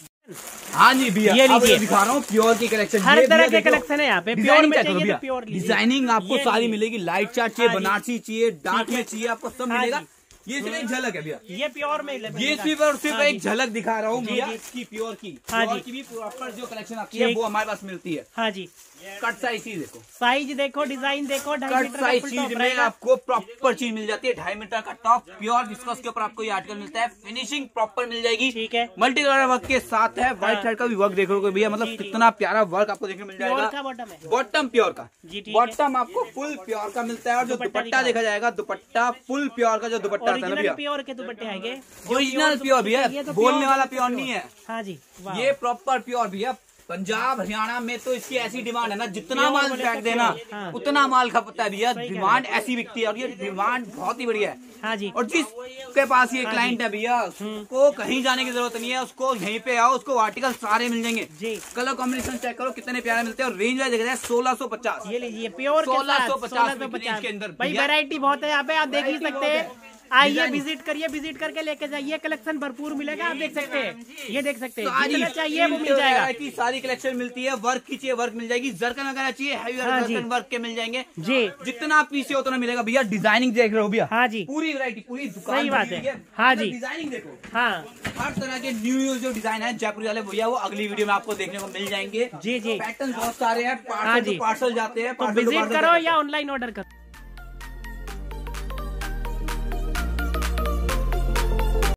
हाँ जी भैया, ये लीजिए, दिखा रहा हूँ प्योर की कलेक्शन, हर तरह के कलेक्शन है यहाँ पे। प्योर में चाहिए तो प्योर, डिजाइनिंग आपको सारी मिलेगी। लाइट चार्ट चाहिए, बनारसी चाहिए, डार्क में चाहिए, आपको सब मिलेगा। ये सिर्फ एक झलक है भैया, ये प्योर में, ये सिर्फ और सिर्फ एक झलक दिखा रहा हूँ भैया इसकी प्योर की। प्योर की भी प्रॉपर जो कलेक्शन आती है वो हमारे पास मिलती है। हाँ जी, कट साइज चीज देखो, साइज देखो, डिजाइन देखो, कट साइज चीज में आपको प्रॉपर चीज मिल जाती है। ढाई मीटर का टॉप प्योर विस्कस के ऊपर आपको ये आर्टिकल मिलता है, फिनिशिंग प्रॉपर मिल जाएगी। ठीक है, मल्टी कलर वर्क के साथ है, व्हाइट साइड का भी वर्क देखोगे भैया, मतलब कितना प्यारा वर्क आपको देखने को मिल जाएगा। बॉटम प्योर का, बॉटम आपको फुल प्योर का मिलता है। और जो दुपट्टा देखा जाएगा, दुपट्टा फुल प्योर का जो दुपट्टा आता है ना भैया, प्योर के दुपट्टे आएंगे, ओरिजिनल प्योर भैया, बोलने वाला प्योर नहीं है। हाँ जी, ये प्रॉपर प्योर भैया। पंजाब हरियाणा में तो इसकी ऐसी डिमांड है ना, जितना माल फेंक देना हाँ। उतना माल खपता है भैया, डिमांड ऐसी बिकती है और ये डिमांड बहुत ही बढ़िया है। हाँ जी, और जिसके पास ये हाँ क्लाइंट है भैया, उसको कहीं जाने की जरूरत नहीं है, उसको यहीं पे आओ, उसको आर्टिकल सारे मिल जाएंगे जी। कलर कॉम्बिनेशन चेक करो कितने प्यारे मिलते हैं और रेंज वाइज देखा जाए सोलह सौ पचास। ये लीजिए प्योर सोलह सौ पचास के अंदर भाई, वैरायटी बहुत है यहाँ पे, आप देख ही सकते हैं। आइए विजिट करिए, विजिट करके लेके जाइए, कलेक्शन भरपूर मिलेगा। आप देख सकते हैं, ये देख सकते हैं, जितना चाहिए वो मिल जाएगा। की सारी कलेक्शन मिलती है, वर्क की चाहिए वर्क मिल जाएगी, जरकन वगैरह चाहिए हैवी हाँ वर्क के मिल जाएंगे जी। जितना पीस उतना मिलेगा भैया। डिजाइनिंग देख रहे हो भैया, हाँ जी, पूरी वैरायटी पूरी दुकान, सही बात है। हाँ जी, डिजाइनिंग देखो, हाँ हर तरह के न्यू न्यू जो डिजाइन है जयपुरी वाले भैया, वो अगली वीडियो में आपको देखने को मिल जाएंगे। जी जी, पैटर्न बहुत सारे हैं, हाँ जी, पार्सल जाते हैं, तो विजिट करो या ऑनलाइन ऑर्डर करो।